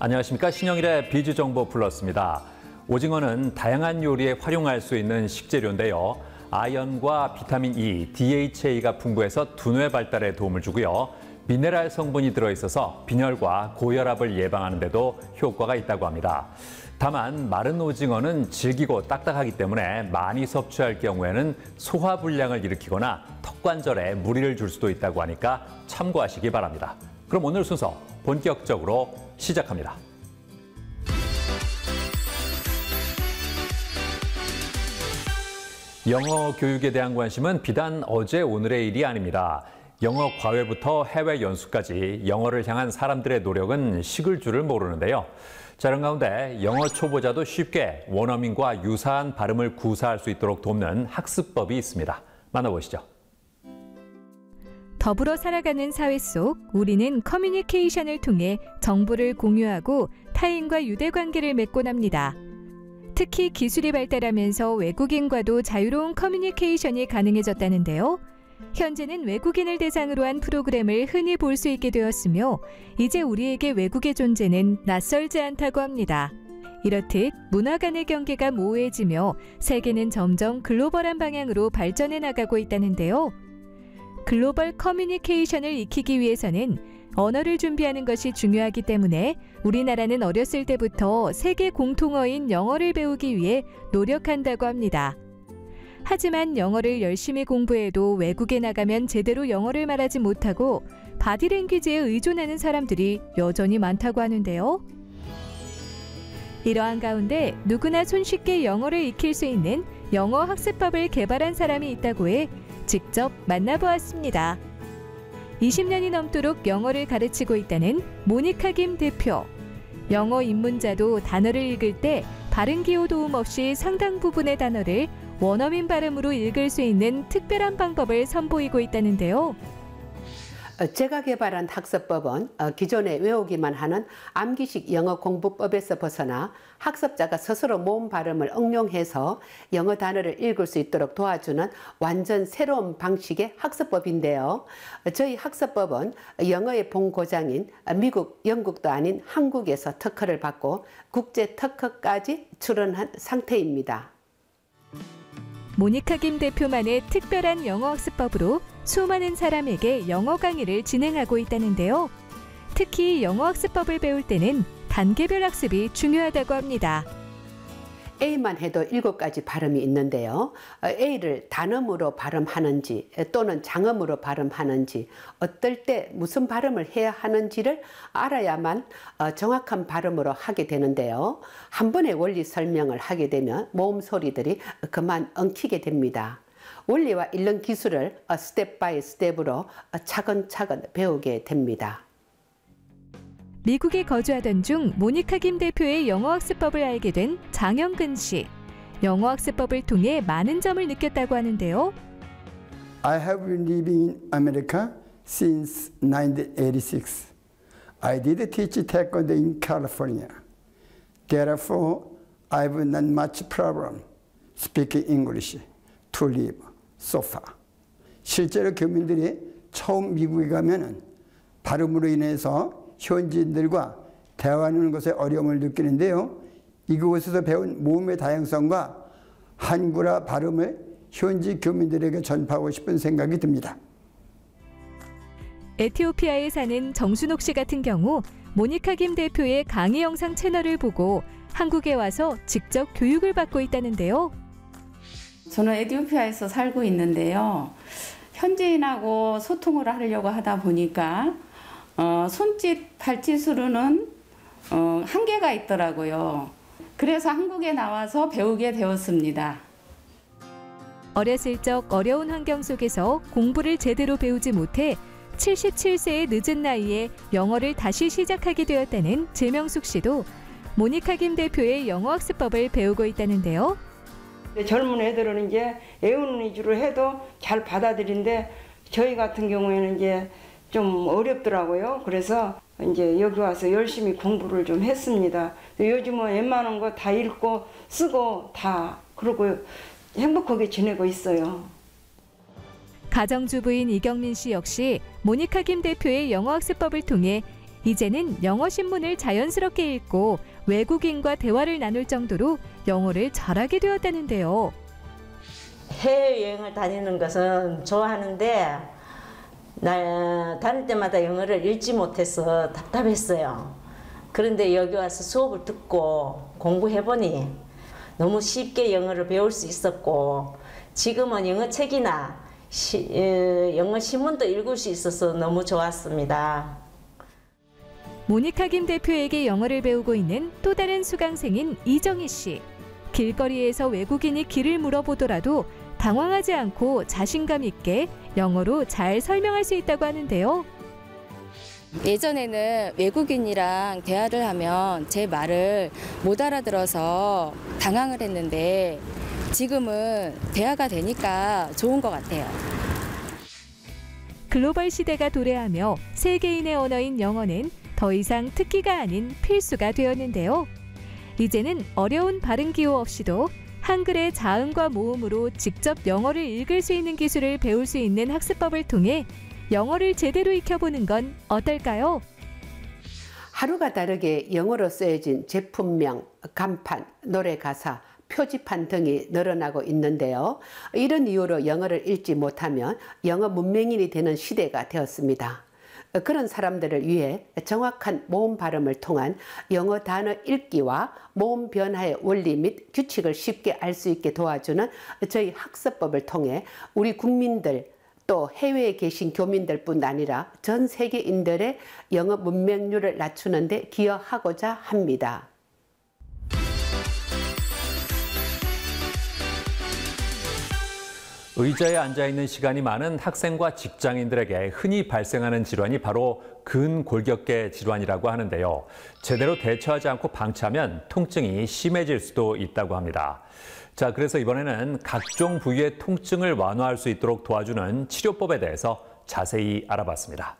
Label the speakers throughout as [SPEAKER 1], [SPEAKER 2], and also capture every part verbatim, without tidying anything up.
[SPEAKER 1] 안녕하십니까. 신영일의 비즈정보 플러스입니다. 오징어는 다양한 요리에 활용할 수 있는 식재료인데요. 아연과 비타민 E, 디에이치에이가 풍부해서 두뇌 발달에 도움을 주고요. 미네랄 성분이 들어있어서 빈혈과 고혈압을 예방하는 데도 효과가 있다고 합니다. 다만 마른 오징어는 질기고 딱딱하기 때문에 많이 섭취할 경우에는 소화불량을 일으키거나 턱관절에 무리를 줄 수도 있다고 하니까 참고하시기 바랍니다. 그럼 오늘 순서 본격적으로 시작합니다. 영어 교육에 대한 관심은 비단 어제 오늘의 일이 아닙니다. 영어 과외부터 해외 연수까지 영어를 향한 사람들의 노력은 식을 줄을 모르는데요. 자, 이런 가운데 영어 초보자도 쉽게 원어민과 유사한 발음을 구사할 수 있도록 돕는 학습법이 있습니다. 만나보시죠.
[SPEAKER 2] 더불어 살아가는 사회 속 우리는 커뮤니케이션을 통해 정보를 공유하고 타인과 유대관계를 맺곤 합니다. 특히 기술이 발달하면서 외국인과도 자유로운 커뮤니케이션이 가능해졌다는데요. 현재는 외국인을 대상으로 한 프로그램을 흔히 볼 수 있게 되었으며 이제 우리에게 외국의 존재는 낯설지 않다고 합니다. 이렇듯 문화 간의 경계가 모호해지며 세계는 점점 글로벌한 방향으로 발전해 나가고 있다는데요. 글로벌 커뮤니케이션을 익히기 위해서는 언어를 준비하는 것이 중요하기 때문에 우리나라는 어렸을 때부터 세계 공통어인 영어를 배우기 위해 노력한다고 합니다. 하지만 영어를 열심히 공부해도 외국에 나가면 제대로 영어를 말하지 못하고 바디랭귀지에 의존하는 사람들이 여전히 많다고 하는데요. 이러한 가운데 누구나 손쉽게 영어를 익힐 수 있는 영어 학습법을 개발한 사람이 있다고 해 직접 만나보았습니다. 이십 년이 넘도록 영어를 가르치고 있다는 모니카 김 대표. 영어 입문자도 단어를 읽을 때 발음 기호 도움 없이 상당 부분의 단어를 원어민 발음으로 읽을 수 있는 특별한 방법을 선보이고 있다는데요.
[SPEAKER 3] 제가 개발한 학습법은 기존에 외우기만 하는 암기식 영어 공부법에서 벗어나 학습자가 스스로 모음 발음을 응용해서 영어 단어를 읽을 수 있도록 도와주는 완전 새로운 방식의 학습법인데요. 저희 학습법은 영어의 본고장인 미국, 영국도 아닌 한국에서 특허를 받고 국제 특허까지 출원한 상태입니다.
[SPEAKER 2] 모니카 김 대표만의 특별한 영어 학습법으로 수많은 사람에게 영어 강의를 진행하고 있다는데요. 특히 영어 학습법을 배울 때는 단계별 학습이 중요하다고 합니다.
[SPEAKER 3] A만 해도 일곱 가지 발음이 있는데요. A를 단음으로 발음하는지 또는 장음으로 발음하는지 어떨 때 무슨 발음을 해야 하는지를 알아야만 정확한 발음으로 하게 되는데요. 한 번에 원리 설명을 하게 되면 모음 소리들이 그만 엉키게 됩니다. 원리와 읽는 기술을 스텝 바이 스텝으로 차근차근 배우게 됩니다.
[SPEAKER 2] 미국에 거주하던 중 모니카 김 대표의 영어 학습법을 알게 된 장영근 씨. 영어 학습법을 통해 많은 점을 느꼈다고 하는데요.
[SPEAKER 4] I have been living in America since nineteen eighty-six. I did teach taekwondo in California. Therefore, I have not much problem speaking English to live so far. 실제로 교민들이 처음 미국에 가면은 발음으로 인해서 현지인들과 대화하는 것에 어려움을 느끼는데요. 이곳에서 배운 모음의 다양성과 한국어 발음을 현지 교민들에게 전파하고 싶은 생각이 듭니다.
[SPEAKER 2] 에티오피아에 사는 정순옥 씨 같은 경우 모니카 김 대표의 강의 영상 채널을 보고 한국에 와서 직접 교육을 받고 있다는데요.
[SPEAKER 5] 저는 에티오피아에서 살고 있는데요. 현지인하고 소통을 하려고 하다 보니까 어, 손짓, 발짓으로는 어, 한계가 있더라고요. 그래서 한국에 나와서 배우게 되었습니다.
[SPEAKER 2] 어렸을 적 어려운 환경 속에서 공부를 제대로 배우지 못해 칠십칠 세의 늦은 나이에 영어를 다시 시작하게 되었다는 재명숙 씨도 모니카 김 대표의 영어 학습법을 배우고 있다는데요.
[SPEAKER 6] 젊은 애들은 이제 애우는 위주로 해도 잘 받아들인데 저희 같은 경우에는 이제 좀 어렵더라고요. 그래서 이제 여기 와서 열심히 공부를 좀 했습니다. 요즘은 웬만한 거 다 읽고 쓰고 다 그러고 행복하게 지내고 있어요.
[SPEAKER 2] 가정주부인 이경민 씨 역시 모니카 김 대표의 영어 학습법을 통해 이제는 영어 신문을 자연스럽게 읽고 외국인과 대화를 나눌 정도로 영어를 잘하게 되었다는데요.
[SPEAKER 7] 해외여행을 다니는 것은 좋아하는데 나 다닐 때마다 영어를 읽지 못해서 답답했어요. 그런데 여기 와서 수업을 듣고 공부해보니 너무 쉽게 영어를 배울 수 있었고 지금은 영어 책이나 시, 에, 영어 신문도 읽을 수 있어서 너무 좋았습니다.
[SPEAKER 2] 모니카 김 대표에게 영어를 배우고 있는 또 다른 수강생인 이정희 씨. 길거리에서 외국인이 길을 물어보더라도 당황하지 않고 자신감 있게 영어로 잘 설명할 수 있다고 하는데요.
[SPEAKER 8] 예전에는 외국인이랑 대화를 하면 제 말을 못 알아들어서 당황을 했는데 지금은 대화가 되니까 좋은 것 같아요.
[SPEAKER 2] 글로벌 시대가 도래하며 세계인의 언어인 영어는 더 이상 특기가 아닌 필수가 되었는데요. 이제는 어려운 발음 기호 없이도 한글의 자음과 모음으로 직접 영어를 읽을 수 있는 기술을 배울 수 있는 학습법을 통해 영어를 제대로 익혀보는 건 어떨까요?
[SPEAKER 3] 하루가 다르게 영어로 쓰여진 제품명, 간판, 노래 가사, 표지판 등이 늘어나고 있는데요. 이런 이유로 영어를 읽지 못하면 영어 문맹인이 되는 시대가 되었습니다. 그런 사람들을 위해 정확한 모음 발음을 통한 영어 단어 읽기와 모음 변화의 원리 및 규칙을 쉽게 알 수 있게 도와주는 저희 학습법을 통해 우리 국민들 또 해외에 계신 교민들뿐 아니라 전 세계인들의 영어 문맹률을 낮추는 데 기여하고자 합니다.
[SPEAKER 1] 의자에 앉아있는 시간이 많은 학생과 직장인들에게 흔히 발생하는 질환이 바로 근골격계 질환이라고 하는데요. 제대로 대처하지 않고 방치하면 통증이 심해질 수도 있다고 합니다. 자, 그래서 이번에는 각종 부위의 통증을 완화할 수 있도록 도와주는 치료법에 대해서 자세히 알아봤습니다.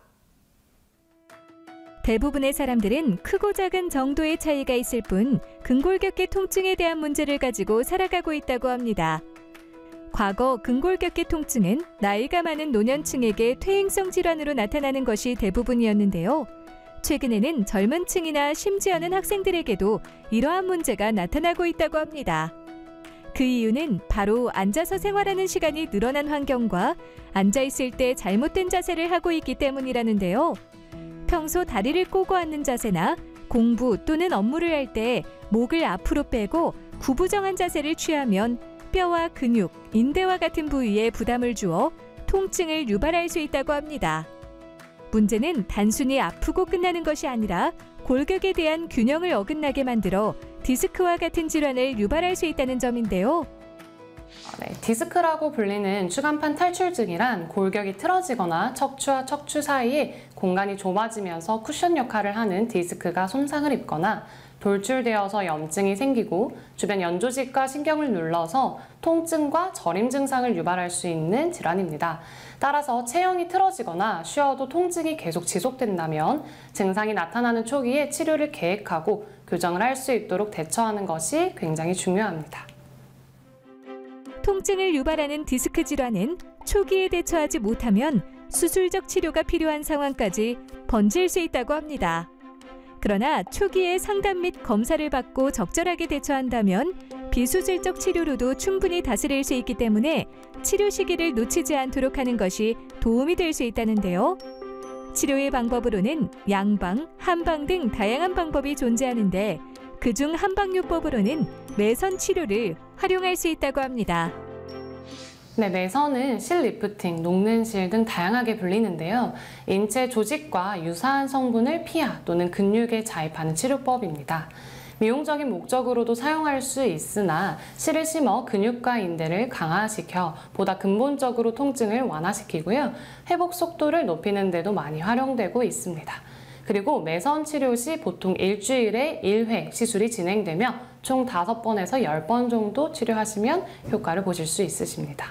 [SPEAKER 2] 대부분의 사람들은 크고 작은 정도의 차이가 있을 뿐 근골격계 통증에 대한 문제를 가지고 살아가고 있다고 합니다. 과거 근골격계 통증은 나이가 많은 노년층에게 퇴행성 질환으로 나타나는 것이 대부분이었는데요. 최근에는 젊은 층이나 심지어는 학생들에게도 이러한 문제가 나타나고 있다고 합니다. 그 이유는 바로 앉아서 생활하는 시간이 늘어난 환경과 앉아있을 때 잘못된 자세를 하고 있기 때문이라는데요. 평소 다리를 꼬고 앉는 자세나 공부 또는 업무를 할 때 목을 앞으로 빼고 구부정한 자세를 취하면 뼈와 근육, 인대와 같은 부위에 부담을 주어 통증을 유발할 수 있다고 합니다. 문제는 단순히 아프고 끝나는 것이 아니라 골격에 대한 균형을 어긋나게 만들어 디스크와 같은 질환을 유발할 수 있다는 점인데요.
[SPEAKER 9] 네, 디스크라고 불리는 추간판 탈출증이란 골격이 틀어지거나 척추와 척추 사이에 공간이 좁아지면서 쿠션 역할을 하는 디스크가 손상을 입거나 돌출되어서 염증이 생기고 주변 연조직과 신경을 눌러서 통증과 저림 증상을 유발할 수 있는 질환입니다. 따라서 체형이 틀어지거나 쉬어도 통증이 계속 지속된다면 증상이 나타나는 초기에 치료를 계획하고 교정을 할 수 있도록 대처하는 것이 굉장히 중요합니다.
[SPEAKER 2] 통증을 유발하는 디스크 질환은 초기에 대처하지 못하면 수술적 치료가 필요한 상황까지 번질 수 있다고 합니다. 그러나 초기에 상담 및 검사를 받고 적절하게 대처한다면 비수술적 치료로도 충분히 다스릴 수 있기 때문에 치료 시기를 놓치지 않도록 하는 것이 도움이 될 수 있다는데요. 치료의 방법으로는 양방, 한방 등 다양한 방법이 존재하는데 그중 한방요법으로는 매선 치료를 활용할 수 있다고 합니다.
[SPEAKER 9] 네, 매선은 실 리프팅, 녹는 실 등 다양하게 불리는데요. 인체 조직과 유사한 성분을 피하 또는 근육에 자입하는 치료법입니다. 미용적인 목적으로도 사용할 수 있으나 실을 심어 근육과 인대를 강화시켜 보다 근본적으로 통증을 완화시키고요. 회복 속도를 높이는 데도 많이 활용되고 있습니다. 그리고 매선 치료 시 보통 일주일에 일 회 시술이 진행되며 총 다섯 번에서 열 번 정도 치료하시면 효과를 보실 수 있으십니다.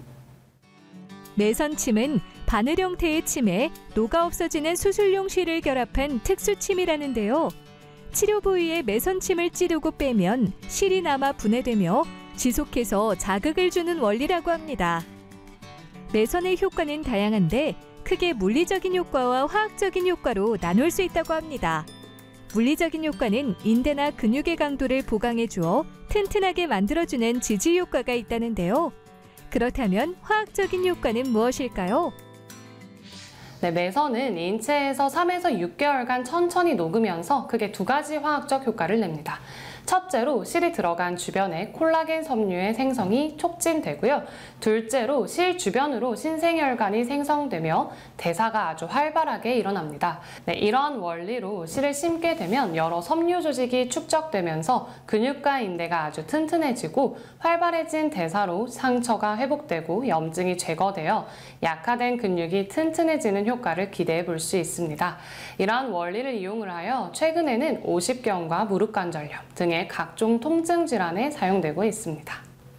[SPEAKER 2] 매선침은 바늘 형태의 침에 녹아 없어지는 수술용 실을 결합한 특수침이라는데요. 치료 부위에 매선침을 찌르고 빼면 실이 남아 분해되며 지속해서 자극을 주는 원리라고 합니다. 매선의 효과는 다양한데 크게 물리적인 효과와 화학적인 효과로 나눌 수 있다고 합니다. 물리적인 효과는 인대나 근육의 강도를 보강해 주어 튼튼하게 만들어주는 지지 효과가 있다는데요. 그렇다면 화학적인 효과는 무엇일까요?
[SPEAKER 9] 네, 매선은 인체에서 삼에서 육 개월간 천천히 녹으면서 크게 두 가지 화학적 효과를 냅니다. 첫째로 실이 들어간 주변에 콜라겐 섬유의 생성이 촉진되고요. 둘째로 실 주변으로 신생혈관이 생성되며 대사가 아주 활발하게 일어납니다. 네, 이러한 원리로 실을 심게 되면 여러 섬유 조직이 축적되면서 근육과 인대가 아주 튼튼해지고 활발해진 대사로 상처가 회복되고 염증이 제거되어 약화된 근육이 튼튼해지는 효과를 기대해 볼 수 있습니다. 이러한 원리를 이용을 하여 최근에는 오십경과 무릎관절염 등의 각종 통증 질환에 사용되고 있습니다.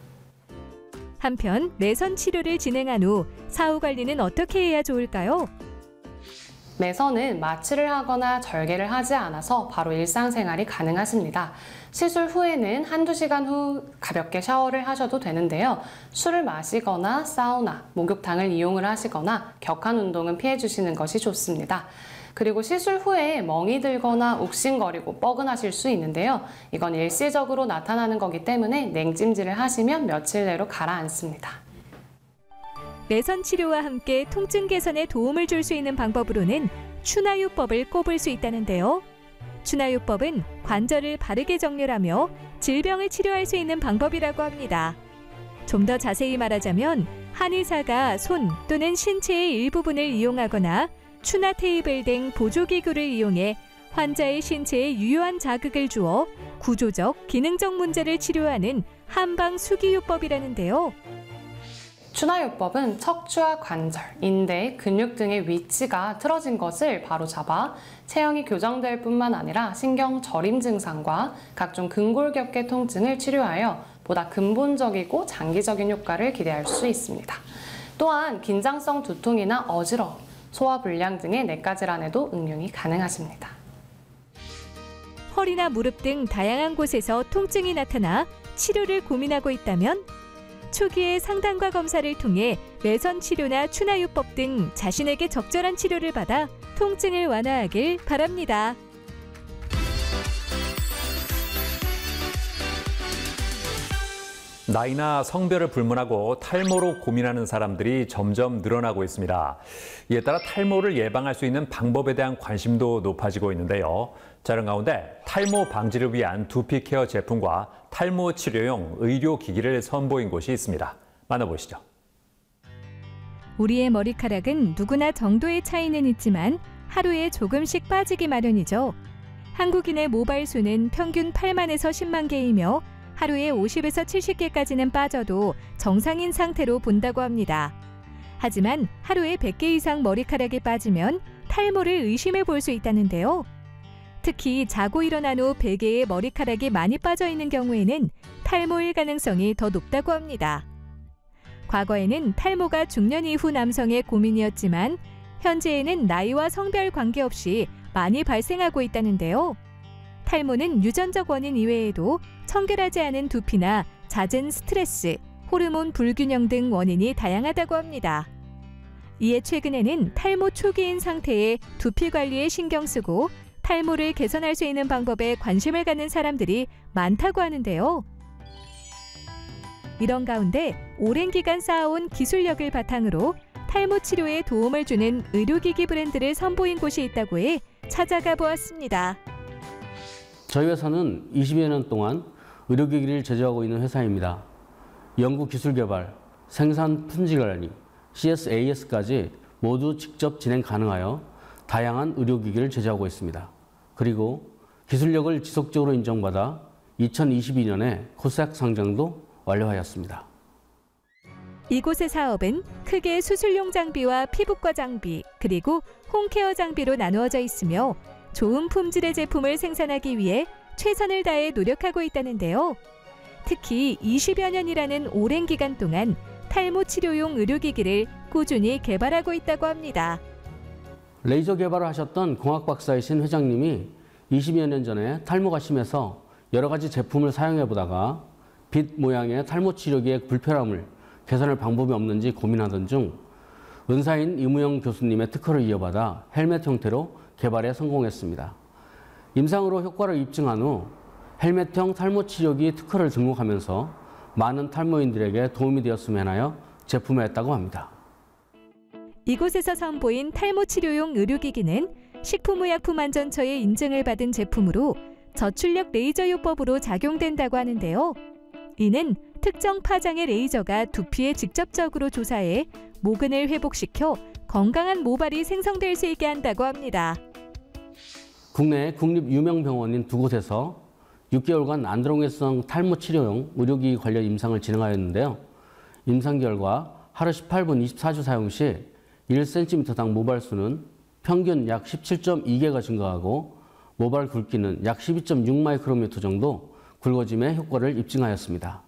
[SPEAKER 2] 한편 매선 치료를 진행한 후 사후 관리는 어떻게 해야 좋을까요?
[SPEAKER 9] 매선은 마취를 하거나 절개를 하지 않아서 바로 일상생활이 가능하십니다. 시술 후에는 한두 시간 후 가볍게 샤워를 하셔도 되는데요. 술을 마시거나 사우나, 목욕탕을 이용을 하시거나 격한 운동은 피해 주시는 것이 좋습니다. 그리고 시술 후에 멍이 들거나 욱신거리고 뻐근하실 수 있는데요. 이건 일시적으로 나타나는 거기 때문에 냉찜질을 하시면 며칠 내로 가라앉습니다.
[SPEAKER 2] 매선 치료와 함께 통증 개선에 도움을 줄 수 있는 방법으로는 추나요법을 꼽을 수 있다는데요. 추나요법은 관절을 바르게 정렬하며 질병을 치료할 수 있는 방법이라고 합니다. 좀 더 자세히 말하자면 한의사가 손 또는 신체의 일부분을 이용하거나 추나 테이블 등 보조기구를 이용해 환자의 신체에 유효한 자극을 주어 구조적, 기능적 문제를 치료하는 한방 수기요법이라는데요.
[SPEAKER 9] 추나요법은 척추와 관절, 인대, 근육 등의 위치가 틀어진 것을 바로잡아 체형이 교정될 뿐만 아니라 신경 저림 증상과 각종 근골격계 통증을 치료하여 보다 근본적이고 장기적인 효과를 기대할 수 있습니다. 또한 긴장성 두통이나 어지러움, 소화불량 등의 내과 질환에도 응용이 가능하십니다.
[SPEAKER 2] 허리나 무릎 등 다양한 곳에서 통증이 나타나 치료를 고민하고 있다면 초기에 상담과 검사를 통해 매선 치료나 추나요법 등 자신에게 적절한 치료를 받아 통증을 완화하길 바랍니다.
[SPEAKER 1] 나이나 성별을 불문하고 탈모로 고민하는 사람들이 점점 늘어나고 있습니다. 이에 따라 탈모를 예방할 수 있는 방법에 대한 관심도 높아지고 있는데요. 자, 이런 가운데 탈모 방지를 위한 두피 케어 제품과 탈모 치료용 의료기기를 선보인 곳이 있습니다. 만나보시죠.
[SPEAKER 2] 우리의 머리카락은 누구나 정도의 차이는 있지만 하루에 조금씩 빠지기 마련이죠. 한국인의 모발수는 평균 팔만에서 십만 개이며 하루에 오십에서 칠십 개까지는 빠져도 정상인 상태로 본다고 합니다. 하지만 하루에 백 개 이상 머리카락이 빠지면 탈모를 의심해 볼 수 있다는데요. 특히 자고 일어난 후 베개에 머리카락이 많이 빠져 있는 경우에는 탈모일 가능성이 더 높다고 합니다. 과거에는 탈모가 중년 이후 남성의 고민이었지만 현재에는 나이와 성별 관계없이 많이 발생하고 있다는데요. 탈모는 유전적 원인 이외에도 청결하지 않은 두피나 잦은 스트레스, 호르몬 불균형 등 원인이 다양하다고 합니다. 이에 최근에는 탈모 초기인 상태에 두피 관리에 신경 쓰고 탈모를 개선할 수 있는 방법에 관심을 갖는 사람들이 많다고 하는데요. 이런 가운데 오랜 기간 쌓아온 기술력을 바탕으로 탈모 치료에 도움을 주는 의료기기 브랜드를 선보인 곳이 있다고 해 찾아가 보았습니다.
[SPEAKER 10] 저희 회사는 이십여 년 동안 의료기기를 제조하고 있는 회사입니다. 연구 기술 개발, 생산 품질 관리, 씨에스에이에스까지 모두 직접 진행 가능하여 다양한 의료기기를 제조하고 있습니다. 그리고 기술력을 지속적으로 인정받아 이천이십이 년에 코스닥 상장도 완료하였습니다.
[SPEAKER 2] 이곳의 사업은 크게 수술용 장비와 피부과 장비, 그리고 홈케어 장비로 나누어져 있으며 좋은 품질의 제품을 생산하기 위해 최선을 다해 노력하고 있다는데요. 특히 이십여 년이라는 오랜 기간 동안 탈모 치료용 의료기기를 꾸준히 개발하고 있다고 합니다.
[SPEAKER 10] 레이저 개발을 하셨던 공학 박사이신 회장님이 이십여 년 전에 탈모가 심해서 여러 가지 제품을 사용해 보다가 빛 모양의 탈모 치료기의 불편함을 개선할 방법이 없는지 고민하던 중 은사인 이무영 교수님의 특허를 이어받아 헬멧 형태로 개발에 성공했습니다. 임상으로 효과를 입증한 후 헬멧형 탈모 치료기 특허를 등록하면서 많은 탈모인들에게 도움이 되었으면 하여 제품화했다고 합니다.
[SPEAKER 2] 이곳에서 선보인 탈모 치료용 의료기기는 식품의약품안전처의 인증을 받은 제품으로 저출력 레이저 요법으로 작용된다고 하는데요. 이는 특정 파장의 레이저가 두피에 직접적으로 조사해 모근을 회복시켜 건강한 모발이 생성될 수 있게 한다고 합니다.
[SPEAKER 10] 국내 국립 유명 병원인 두 곳에서 육 개월간 안드로게성 탈모 치료용 의료기기 관련 임상을 진행하였는데요. 임상 결과 하루 십팔 분 이십사 주 사용 시 일 센티미터당 모발 수는 평균 약 십칠 점 이 개가 증가하고 모발 굵기는 약 십이 점 육 마이크로미터 정도 굵어짐의 효과를 입증하였습니다.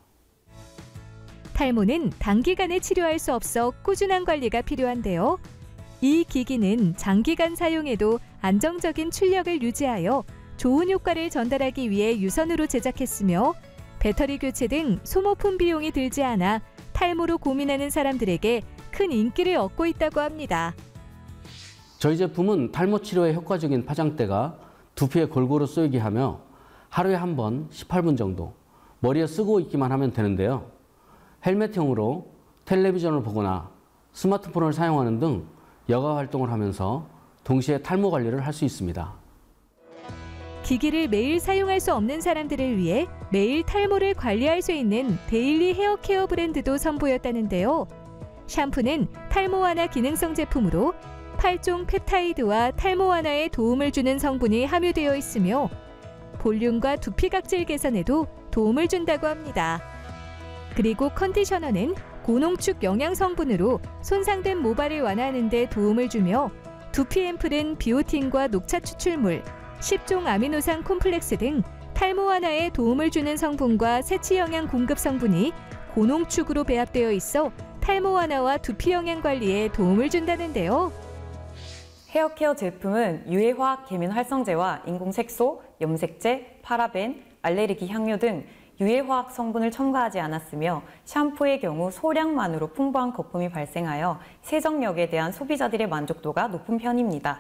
[SPEAKER 2] 탈모는 단기간에 치료할 수 없어 꾸준한 관리가 필요한데요. 이 기기는 장기간 사용해도 안정적인 출력을 유지하여 좋은 효과를 전달하기 위해 유선으로 제작했으며 배터리 교체 등 소모품 비용이 들지 않아 탈모로 고민하는 사람들에게 큰 인기를 얻고 있다고 합니다.
[SPEAKER 10] 저희 제품은 탈모 치료에 효과적인 파장대가 두피에 골고루 쏘이게 하며 하루에 한 번 십팔 분 정도 머리에 쓰고 있기만 하면 되는데요. 헬멧형으로 텔레비전을 보거나 스마트폰을 사용하는 등 여가 활동을 하면서 동시에 탈모 관리를 할 수 있습니다.
[SPEAKER 2] 기기를 매일 사용할 수 없는 사람들을 위해 매일 탈모를 관리할 수 있는 데일리 헤어케어 브랜드도 선보였다는데요. 샴푸는 탈모 완화 기능성 제품으로 팔 종 펩타이드와 탈모 완화에 도움을 주는 성분이 함유되어 있으며 볼륨과 두피 각질 개선에도 도움을 준다고 합니다. 그리고 컨디셔너는 고농축 영양 성분으로 손상된 모발을 완화하는 데 도움을 주며 두피 앰플은 비오틴과 녹차 추출물, 십 종 아미노산 콤플렉스 등 탈모 완화에 도움을 주는 성분과 세치 영양 공급 성분이 고농축으로 배합되어 있어 탈모 완화와 두피 영양 관리에 도움을 준다는데요.
[SPEAKER 11] 헤어케어 제품은 유해화학 계면 활성제와 인공색소, 염색제, 파라벤, 알레르기 향료 등 유해화학 성분을 첨가하지 않았으며 샴푸의 경우 소량만으로 풍부한 거품이 발생하여 세정력에 대한 소비자들의 만족도가 높은 편입니다.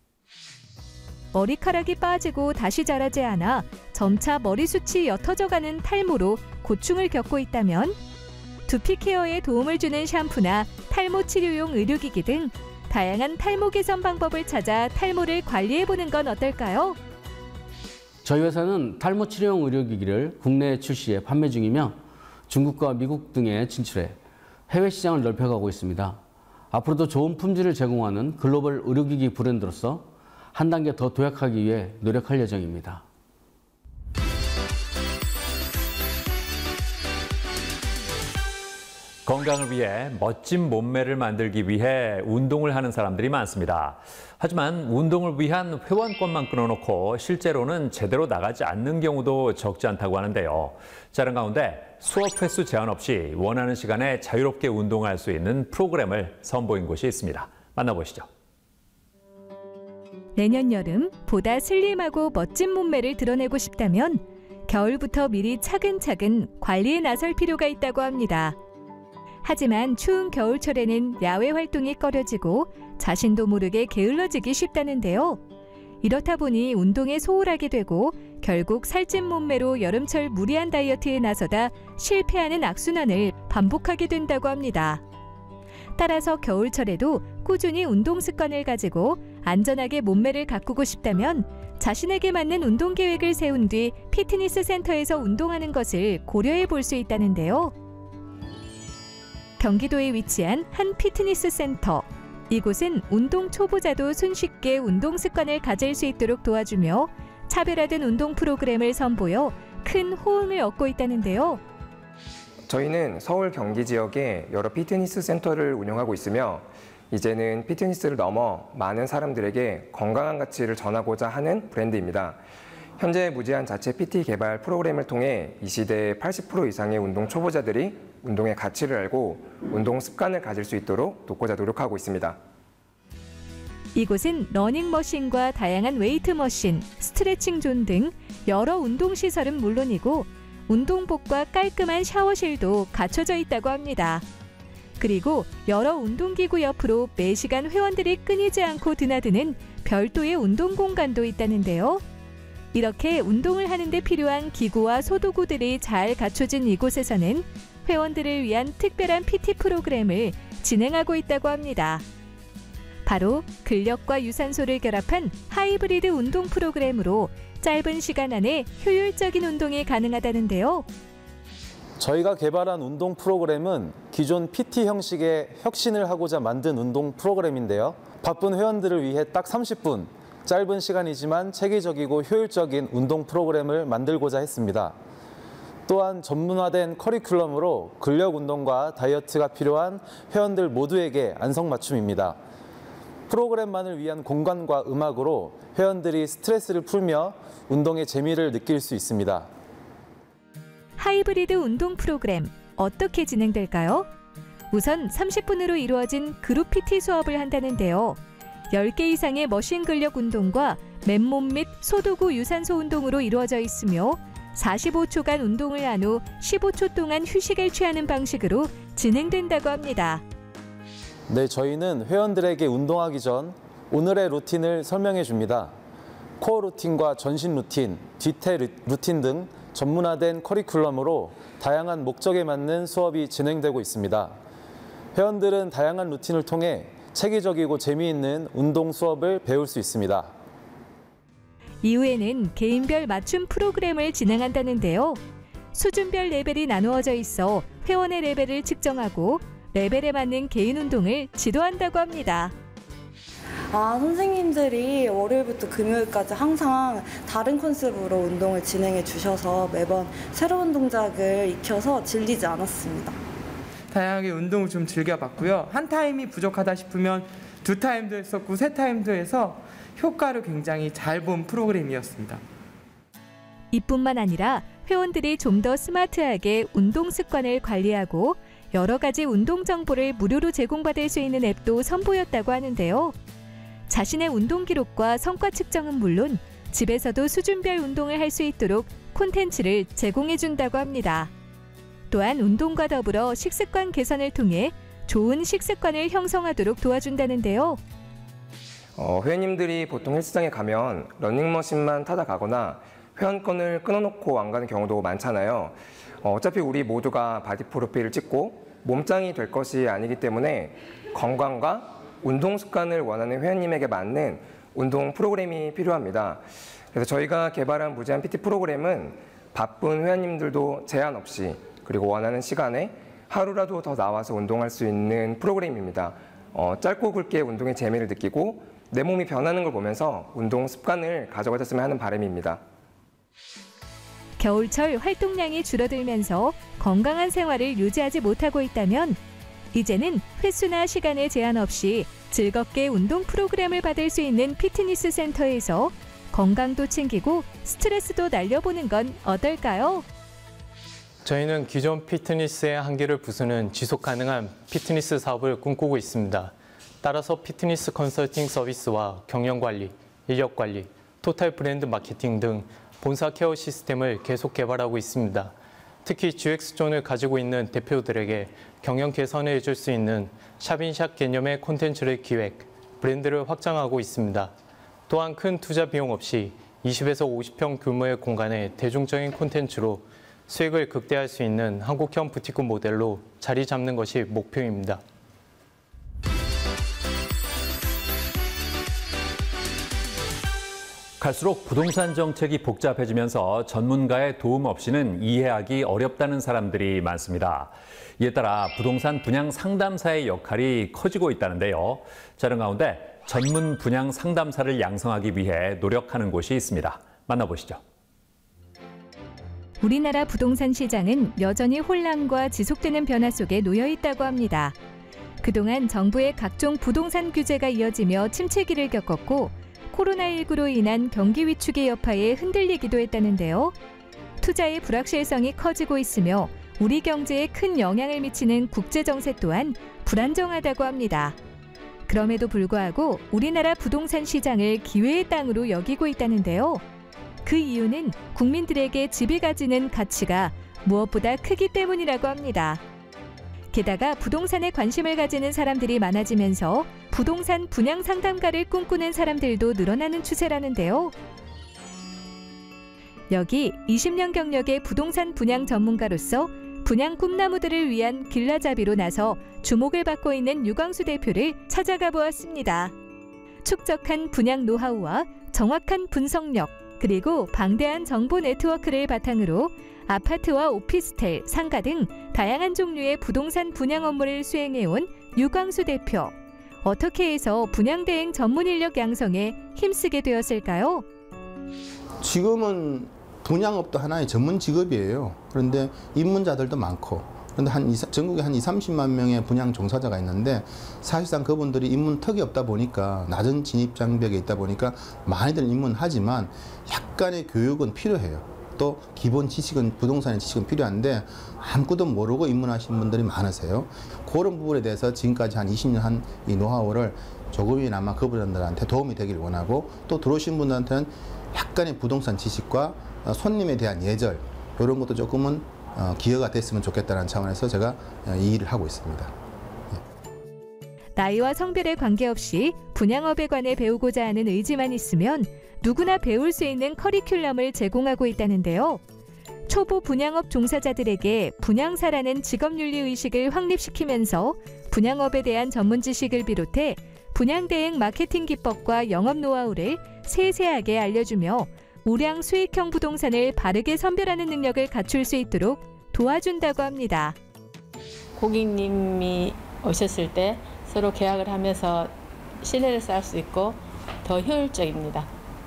[SPEAKER 2] 머리카락이 빠지고 다시 자라지 않아 점차 머리숱이 옅어져가는 탈모로 고충을 겪고 있다면 두피 케어에 도움을 주는 샴푸나 탈모 치료용 의료기기 등 다양한 탈모 개선 방법을 찾아 탈모를 관리해보는 건 어떨까요?
[SPEAKER 10] 저희 회사는 탈모 치료용 의료기기를 국내에 출시해 판매 중이며 중국과 미국 등에 진출해 해외 시장을 넓혀가고 있습니다. 앞으로도 좋은 품질을 제공하는 글로벌 의료기기 브랜드로서 한 단계 더 도약하기 위해 노력할 예정입니다.
[SPEAKER 1] 건강을 위해 멋진 몸매를 만들기 위해 운동을 하는 사람들이 많습니다. 하지만 운동을 위한 회원권만 끊어놓고 실제로는 제대로 나가지 않는 경우도 적지 않다고 하는데요. 자, 이런 가운데 수업 횟수 제한 없이 원하는 시간에 자유롭게 운동할 수 있는 프로그램을 선보인 곳이 있습니다. 만나보시죠.
[SPEAKER 2] 내년 여름 보다 슬림하고 멋진 몸매를 드러내고 싶다면 겨울부터 미리 차근차근 관리에 나설 필요가 있다고 합니다. 하지만 추운 겨울철에는 야외 활동이 꺼려지고 자신도 모르게 게을러지기 쉽다는데요. 이렇다 보니 운동에 소홀하게 되고 결국 살찐 몸매로 여름철 무리한 다이어트에 나서다 실패하는 악순환을 반복하게 된다고 합니다. 따라서 겨울철에도 꾸준히 운동 습관을 가지고 안전하게 몸매를 가꾸고 싶다면 자신에게 맞는 운동 계획을 세운 뒤 피트니스 센터에서 운동하는 것을 고려해 볼 수 있다는데요. 경기도에 위치한 한 피트니스 센터. 이곳은 운동 초보자도 손쉽게 운동 습관을 가질 수 있도록 도와주며 차별화된 운동 프로그램을 선보여 큰 호응을 얻고 있다는데요.
[SPEAKER 12] 저희는 서울 경기 지역에 여러 피트니스 센터를 운영하고 있으며 이제는 피트니스를 넘어 많은 사람들에게 건강한 가치를 전하고자 하는 브랜드입니다. 현재 무제한 자체 피티 개발 프로그램을 통해 이 시대의 팔십 퍼센트 이상의 운동 초보자들이 운동의 가치를 알고 운동 습관을 가질 수 있도록 돕고자 노력하고 있습니다.
[SPEAKER 2] 이곳은 러닝머신과 다양한 웨이트머신, 스트레칭 존 등 여러 운동시설은 물론이고 운동복과 깔끔한 샤워실도 갖춰져 있다고 합니다. 그리고 여러 운동기구 옆으로 매시간 회원들이 끊이지 않고 드나드는 별도의 운동 공간도 있다는데요. 이렇게 운동을 하는 데 필요한 기구와 소도구들이 잘 갖춰진 이곳에서는 회원들을 위한 특별한 피티 프로그램을 진행하고 있다고 합니다. 바로 근력과 유산소를 결합한 하이브리드 운동 프로그램으로 짧은 시간 안에 효율적인 운동이 가능하다는데요.
[SPEAKER 13] 저희가 개발한 운동 프로그램은 기존 피티 형식의 혁신을 하고자 만든 운동 프로그램인데요. 바쁜 회원들을 위해 딱 삼십 분, 짧은 시간이지만 체계적이고 효율적인 운동 프로그램을 만들고자 했습니다. 또한 전문화된 커리큘럼으로 근력 운동과 다이어트가 필요한 회원들 모두에게 안성맞춤입니다. 프로그램만을 위한 공간과 음악으로 회원들이 스트레스를 풀며 운동의 재미를 느낄 수 있습니다.
[SPEAKER 2] 하이브리드 운동 프로그램 어떻게 진행될까요? 우선 삼십 분으로 이루어진 그룹 피티 수업을 한다는데요. 열 개 이상의 머신 근력 운동과 맨몸 및 소도구 유산소 운동으로 이루어져 있으며 사십오 초간 운동을 한 후 십오 초 동안 휴식을 취하는 방식으로 진행된다고 합니다.
[SPEAKER 13] 네, 저희는 회원들에게 운동하기 전 오늘의 루틴을 설명해 줍니다. 코어 루틴과 전신 루틴, 뒤태 루틴 등 전문화된 커리큘럼으로 다양한 목적에 맞는 수업이 진행되고 있습니다. 회원들은 다양한 루틴을 통해 체계적이고 재미있는 운동 수업을 배울 수 있습니다.
[SPEAKER 2] 이후에는 개인별 맞춤 프로그램을 진행한다는데요. 수준별 레벨이 나누어져 있어 회원의 레벨을 측정하고 레벨에 맞는 개인 운동을 지도한다고 합니다.
[SPEAKER 14] 아, 선생님들이 월요일부터 금요일까지 항상 다른 컨셉으로 운동을 진행해 주셔서 매번 새로운 동작을 익혀서 질리지 않았습니다.
[SPEAKER 15] 다양하게 운동을 좀 즐겨봤고요. 한 타임이 부족하다 싶으면 두 타임도 했었고 세 타임도 해서 효과를 굉장히 잘 본 프로그램이었습니다.
[SPEAKER 2] 이뿐만 아니라 회원들이 좀 더 스마트하게 운동 습관을 관리하고 여러 가지 운동 정보를 무료로 제공받을 수 있는 앱도 선보였다고 하는데요. 자신의 운동 기록과 성과 측정은 물론 집에서도 수준별 운동을 할 수 있도록 콘텐츠를 제공해준다고 합니다. 또한 운동과 더불어 식습관 개선을 통해 좋은 식습관을 형성하도록 도와준다는데요.
[SPEAKER 12] 어, 회원님들이 보통 헬스장에 가면 러닝머신만 타다 가거나 회원권을 끊어놓고 안 가는 경우도 많잖아요. 어, 어차피 우리 모두가 바디 프로필을 찍고 몸짱이 될 것이 아니기 때문에 건강과 운동 습관을 원하는 회원님에게 맞는 운동 프로그램이 필요합니다. 그래서 저희가 개발한 무제한 피티 프로그램은 바쁜 회원님들도 제한 없이 그리고 원하는 시간에 하루라도 더 나와서 운동할 수 있는 프로그램입니다. 어, 짧고 굵게 운동의 재미를 느끼고 내 몸이 변하는 걸 보면서 운동 습관을 가져가셨으면 하는 바람입니다.
[SPEAKER 2] 겨울철 활동량이 줄어들면서 건강한 생활을 유지하지 못하고 있다면 이제는 횟수나 시간에 제한 없이 즐겁게 운동 프로그램을 받을 수 있는 피트니스 센터에서 건강도 챙기고 스트레스도 날려보는 건 어떨까요?
[SPEAKER 16] 저희는 기존 피트니스의 한계를 부수는 지속 가능한 피트니스 사업을 꿈꾸고 있습니다. 따라서 피트니스 컨설팅 서비스와 경영관리, 인력관리, 토탈 브랜드 마케팅 등 본사 케어 시스템을 계속 개발하고 있습니다. 특히 지엑스존을 가지고 있는 대표들에게 경영 개선을 해줄 수 있는 샵인샵 개념의 콘텐츠를 기획, 브랜드를 확장하고 있습니다. 또한 큰 투자 비용 없이 이십에서 오십 평 규모의 공간에 대중적인 콘텐츠로 수익을 극대화할 수 있는 한국형 부티크 모델로 자리 잡는 것이 목표입니다.
[SPEAKER 1] 갈수록 부동산 정책이 복잡해지면서 전문가의 도움 없이는 이해하기 어렵다는 사람들이 많습니다. 이에 따라 부동산 분양 상담사의 역할이 커지고 있다는데요. 자, 이런 가운데 전문 분양 상담사를 양성하기 위해 노력하는 곳이 있습니다. 만나보시죠.
[SPEAKER 2] 우리나라 부동산 시장은 여전히 혼란과 지속되는 변화 속에 놓여 있다고 합니다. 그동안 정부의 각종 부동산 규제가 이어지며 침체기를 겪었고 코로나십구로 인한 경기 위축의 여파에 흔들리기도 했다는데요. 투자의 불확실성이 커지고 있으며 우리 경제에 큰 영향을 미치는 국제 정세 또한 불안정하다고 합니다. 그럼에도 불구하고 우리나라 부동산 시장을 기회의 땅으로 여기고 있다는데요. 그 이유는 국민들에게 집이 가지는 가치가 무엇보다 크기 때문이라고 합니다. 게다가 부동산에 관심을 가지는 사람들이 많아지면서 부동산 분양 상담가를 꿈꾸는 사람들도 늘어나는 추세라는데요. 여기 이십 년 경력의 부동산 분양 전문가로서 분양 꿈나무들을 위한 길라잡이로 나서 주목을 받고 있는 유광수 대표를 찾아가 보았습니다. 축적한 분양 노하우와 정확한 분석력, 그리고 방대한 정보 네트워크를 바탕으로 아파트와 오피스텔, 상가 등 다양한 종류의 부동산 분양 업무를 수행해온 유광수 대표. 어떻게 해서 분양 대행 전문 인력 양성에 힘쓰게 되었을까요?
[SPEAKER 17] 지금은 분양업도 하나의 전문 직업이에요. 그런데 입문자들도 많고, 그런데 한 전국에 한 이삼십만 명의 분양 종사자가 있는데 사실상 그분들이 입문턱이 없다 보니까 낮은 진입 장벽에 있다 보니까 많이들 입문하지만 약간의 교육은 필요해요. 또 기본 지식은 부동산의 지식은 필요한데 아무것도 모르고 입문하신 분들이 많으세요. 그런 부분에 대해서 지금까지 한 이십 년 한 이 노하우를 조금이나마 그분들한테 도움이 되길 원하고, 또 들어오신 분들한테는 약간의 부동산 지식과 손님에 대한 예절, 이런 것도 조금은 기여가 됐으면 좋겠다는 차원에서 제가 이 일을 하고 있습니다.
[SPEAKER 2] 나이와 성별에 관계없이 분양업에 관해 배우고자 하는 의지만 있으면 누구나 배울 수 있는 커리큘럼을 제공하고 있다는데요. 초보 분양업 종사자들에게 분양사라는 직업윤리의식을 확립시키면서 분양업에 대한 전문 지식을 비롯해 분양대행 마케팅 기법과 영업 노하우를 세세하게 알려주며 우량 수익형 부동산을 바르게 선별하는 능력을 갖출 수 있도록 도와준다고 합니다.
[SPEAKER 18] 고객님이 오셨을 때 서로 계약을 하면서 신뢰를 쌓을 수 있고 더 효율적입니다.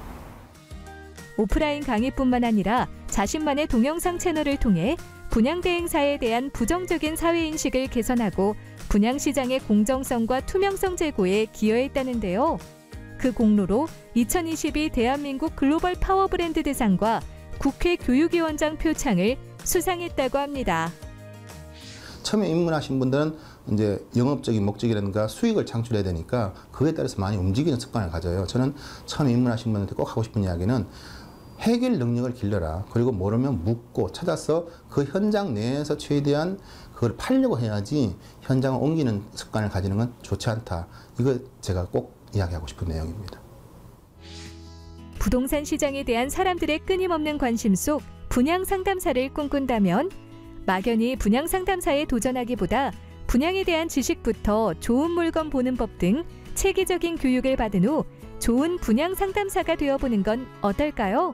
[SPEAKER 2] 오프라인 강의뿐만 아니라 자신만의 동영상 채널을 통해 분양대행사에 대한 부정적인 사회인식을 개선하고 분양시장의 공정성과 투명성 제고에 기여했다는데요. 그 공로로 이천이십이 대한민국 글로벌 파워브랜드 대상과 국회 교육위원장 표창을 수상했다고 합니다.
[SPEAKER 17] 처음에 입문하신 분들은 이제 영업적인 목적이라든가 수익을 창출해야 되니까 그에 따라서 많이 움직이는 습관을 가져요. 저는 처음에 입문하신 분한테 꼭 하고 싶은 이야기는 해결 능력을 길러라. 그리고 모르면 묻고 찾아서 그 현장 내에서 최대한 그걸 팔려고 해야지 현장을 옮기는 습관을 가지는 건 좋지 않다. 이거 제가 꼭 이야기하고 싶은 내용입니다.
[SPEAKER 2] 부동산 시장에 대한 사람들의 끊임없는 관심 속 분양 상담사를 꿈꾼다면 막연히 분양 상담사에 도전하기보다 분양에 대한 지식부터 좋은 물건 보는 법 등 체계적인 교육을 받은 후 좋은 분양 상담사가 되어보는 건 어떨까요?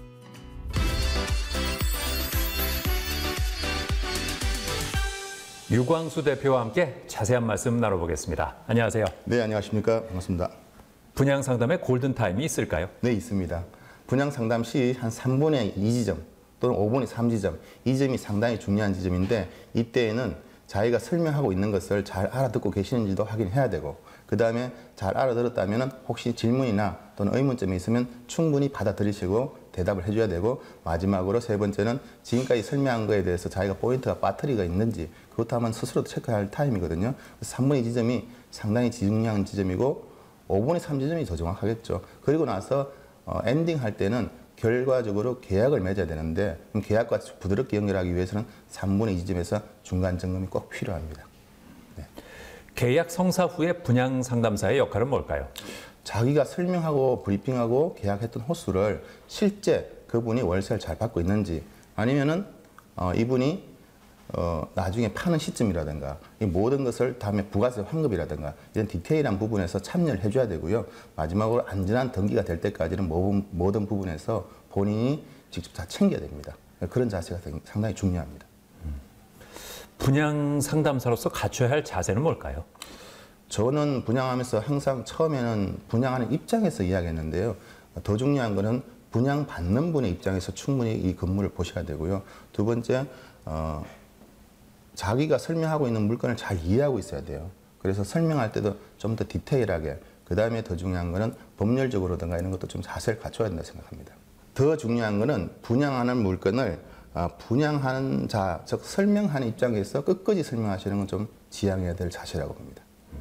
[SPEAKER 1] 유광수 대표와 함께 자세한 말씀 나눠보겠습니다. 안녕하세요.
[SPEAKER 17] 네, 안녕하십니까. 반갑습니다.
[SPEAKER 1] 분양 상담에 골든타임이 있을까요?
[SPEAKER 17] 네, 있습니다. 분양 상담 시 한 삼분의 이 지점 또는 오분의 삼 지점, 이 점이 상당히 중요한 지점인데 이때에는 자기가 설명하고 있는 것을 잘 알아듣고 계시는지도 확인해야 되고, 그 다음에 잘 알아들었다면 혹시 질문이나 또는 의문점이 있으면 충분히 받아들이시고 대답을 해줘야 되고, 마지막으로 세 번째는 지금까지 설명한 거에 대해서 자기가 포인트가 빠뜨리가 있는지 그것도 한번 스스로도 체크해야 할 타임이거든요. 삼분의 이 지점이 상당히 중요한 지점이고 오분의 삼 지점이 더 정확하겠죠. 그리고 나서 어, 엔딩 할 때는 결과적으로 계약을 맺어야 되는데 계약과 부드럽게 연결하기 위해서는 삼분의 이 지점에서 중간 점검이 꼭 필요합니다.
[SPEAKER 1] 네. 계약 성사 후에 분양 상담사의 역할은 뭘까요?
[SPEAKER 17] 자기가 설명하고 브리핑하고 계약했던 호수를 실제 그분이 월세를 잘 받고 있는지, 아니면은 어, 이분이 어, 나중에 파는 시점이라든가 이 모든 것을 다음에 부가세 환급이라든가 이런 디테일한 부분에서 참여를 해줘야 되고요. 마지막으로 안전한 등기가 될 때까지는 모든, 모든 부분에서 본인이 직접 다 챙겨야 됩니다. 그런 자세가 상당히 중요합니다.
[SPEAKER 1] 음. 분양 상담사로서 갖춰야 할 자세는 뭘까요?
[SPEAKER 17] 저는 분양하면서 항상 처음에는 분양하는 입장에서 이야기했는데요. 더 중요한 거는 분양받는 분의 입장에서 충분히 이 건물을 보셔야 되고요. 두 번째, 어, 자기가 설명하고 있는 물건을 잘 이해하고 있어야 돼요. 그래서 설명할 때도 좀 더 디테일하게, 그 다음에 더 중요한 거는 법률적으로든가 이런 것도 좀 자세를 갖춰야 된다고 생각합니다. 더 중요한 거는 분양하는 물건을 분양하는 자, 즉 설명하는 입장에서 끝까지 설명하시는 건 좀 지향해야 될 자세라고 봅니다.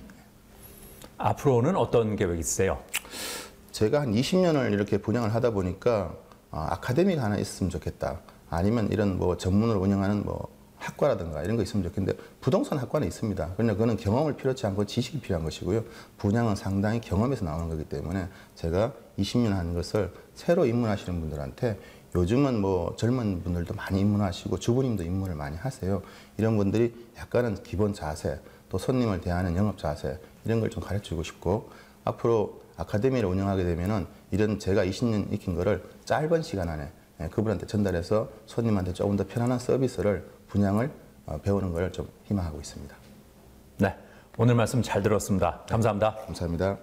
[SPEAKER 1] 앞으로는 어떤 계획이 있으세요?
[SPEAKER 17] 제가 한 이십 년을 이렇게 분양을 하다 보니까 아카데미가 하나 있으면 좋겠다. 아니면 이런 뭐 전문으로 운영하는 뭐 학과라든가 이런 거 있으면 좋겠는데 부동산 학과는 있습니다. 그러나 그거는 경험을 필요치 않고 지식이 필요한 것이고요. 분양은 상당히 경험에서 나오는 거기 때문에 제가 이십 년 하는 것을 새로 입문하시는 분들한테 요즘은 뭐 젊은 분들도 많이 입문하시고 주부님도 입문을 많이 하세요. 이런 분들이 약간은 기본 자세, 또 손님을 대하는 영업 자세 이런 걸 좀 가르치고 싶고 앞으로 아카데미를 운영하게 되면은 이런 제가 이십 년 익힌 거를 짧은 시간 안에 그분한테 전달해서 손님한테 조금 더 편안한 서비스를 분양을 배우는 걸 좀 희망하고 있습니다.
[SPEAKER 1] 네, 오늘 말씀 잘 들었습니다. 감사합니다.
[SPEAKER 17] 감사합니다.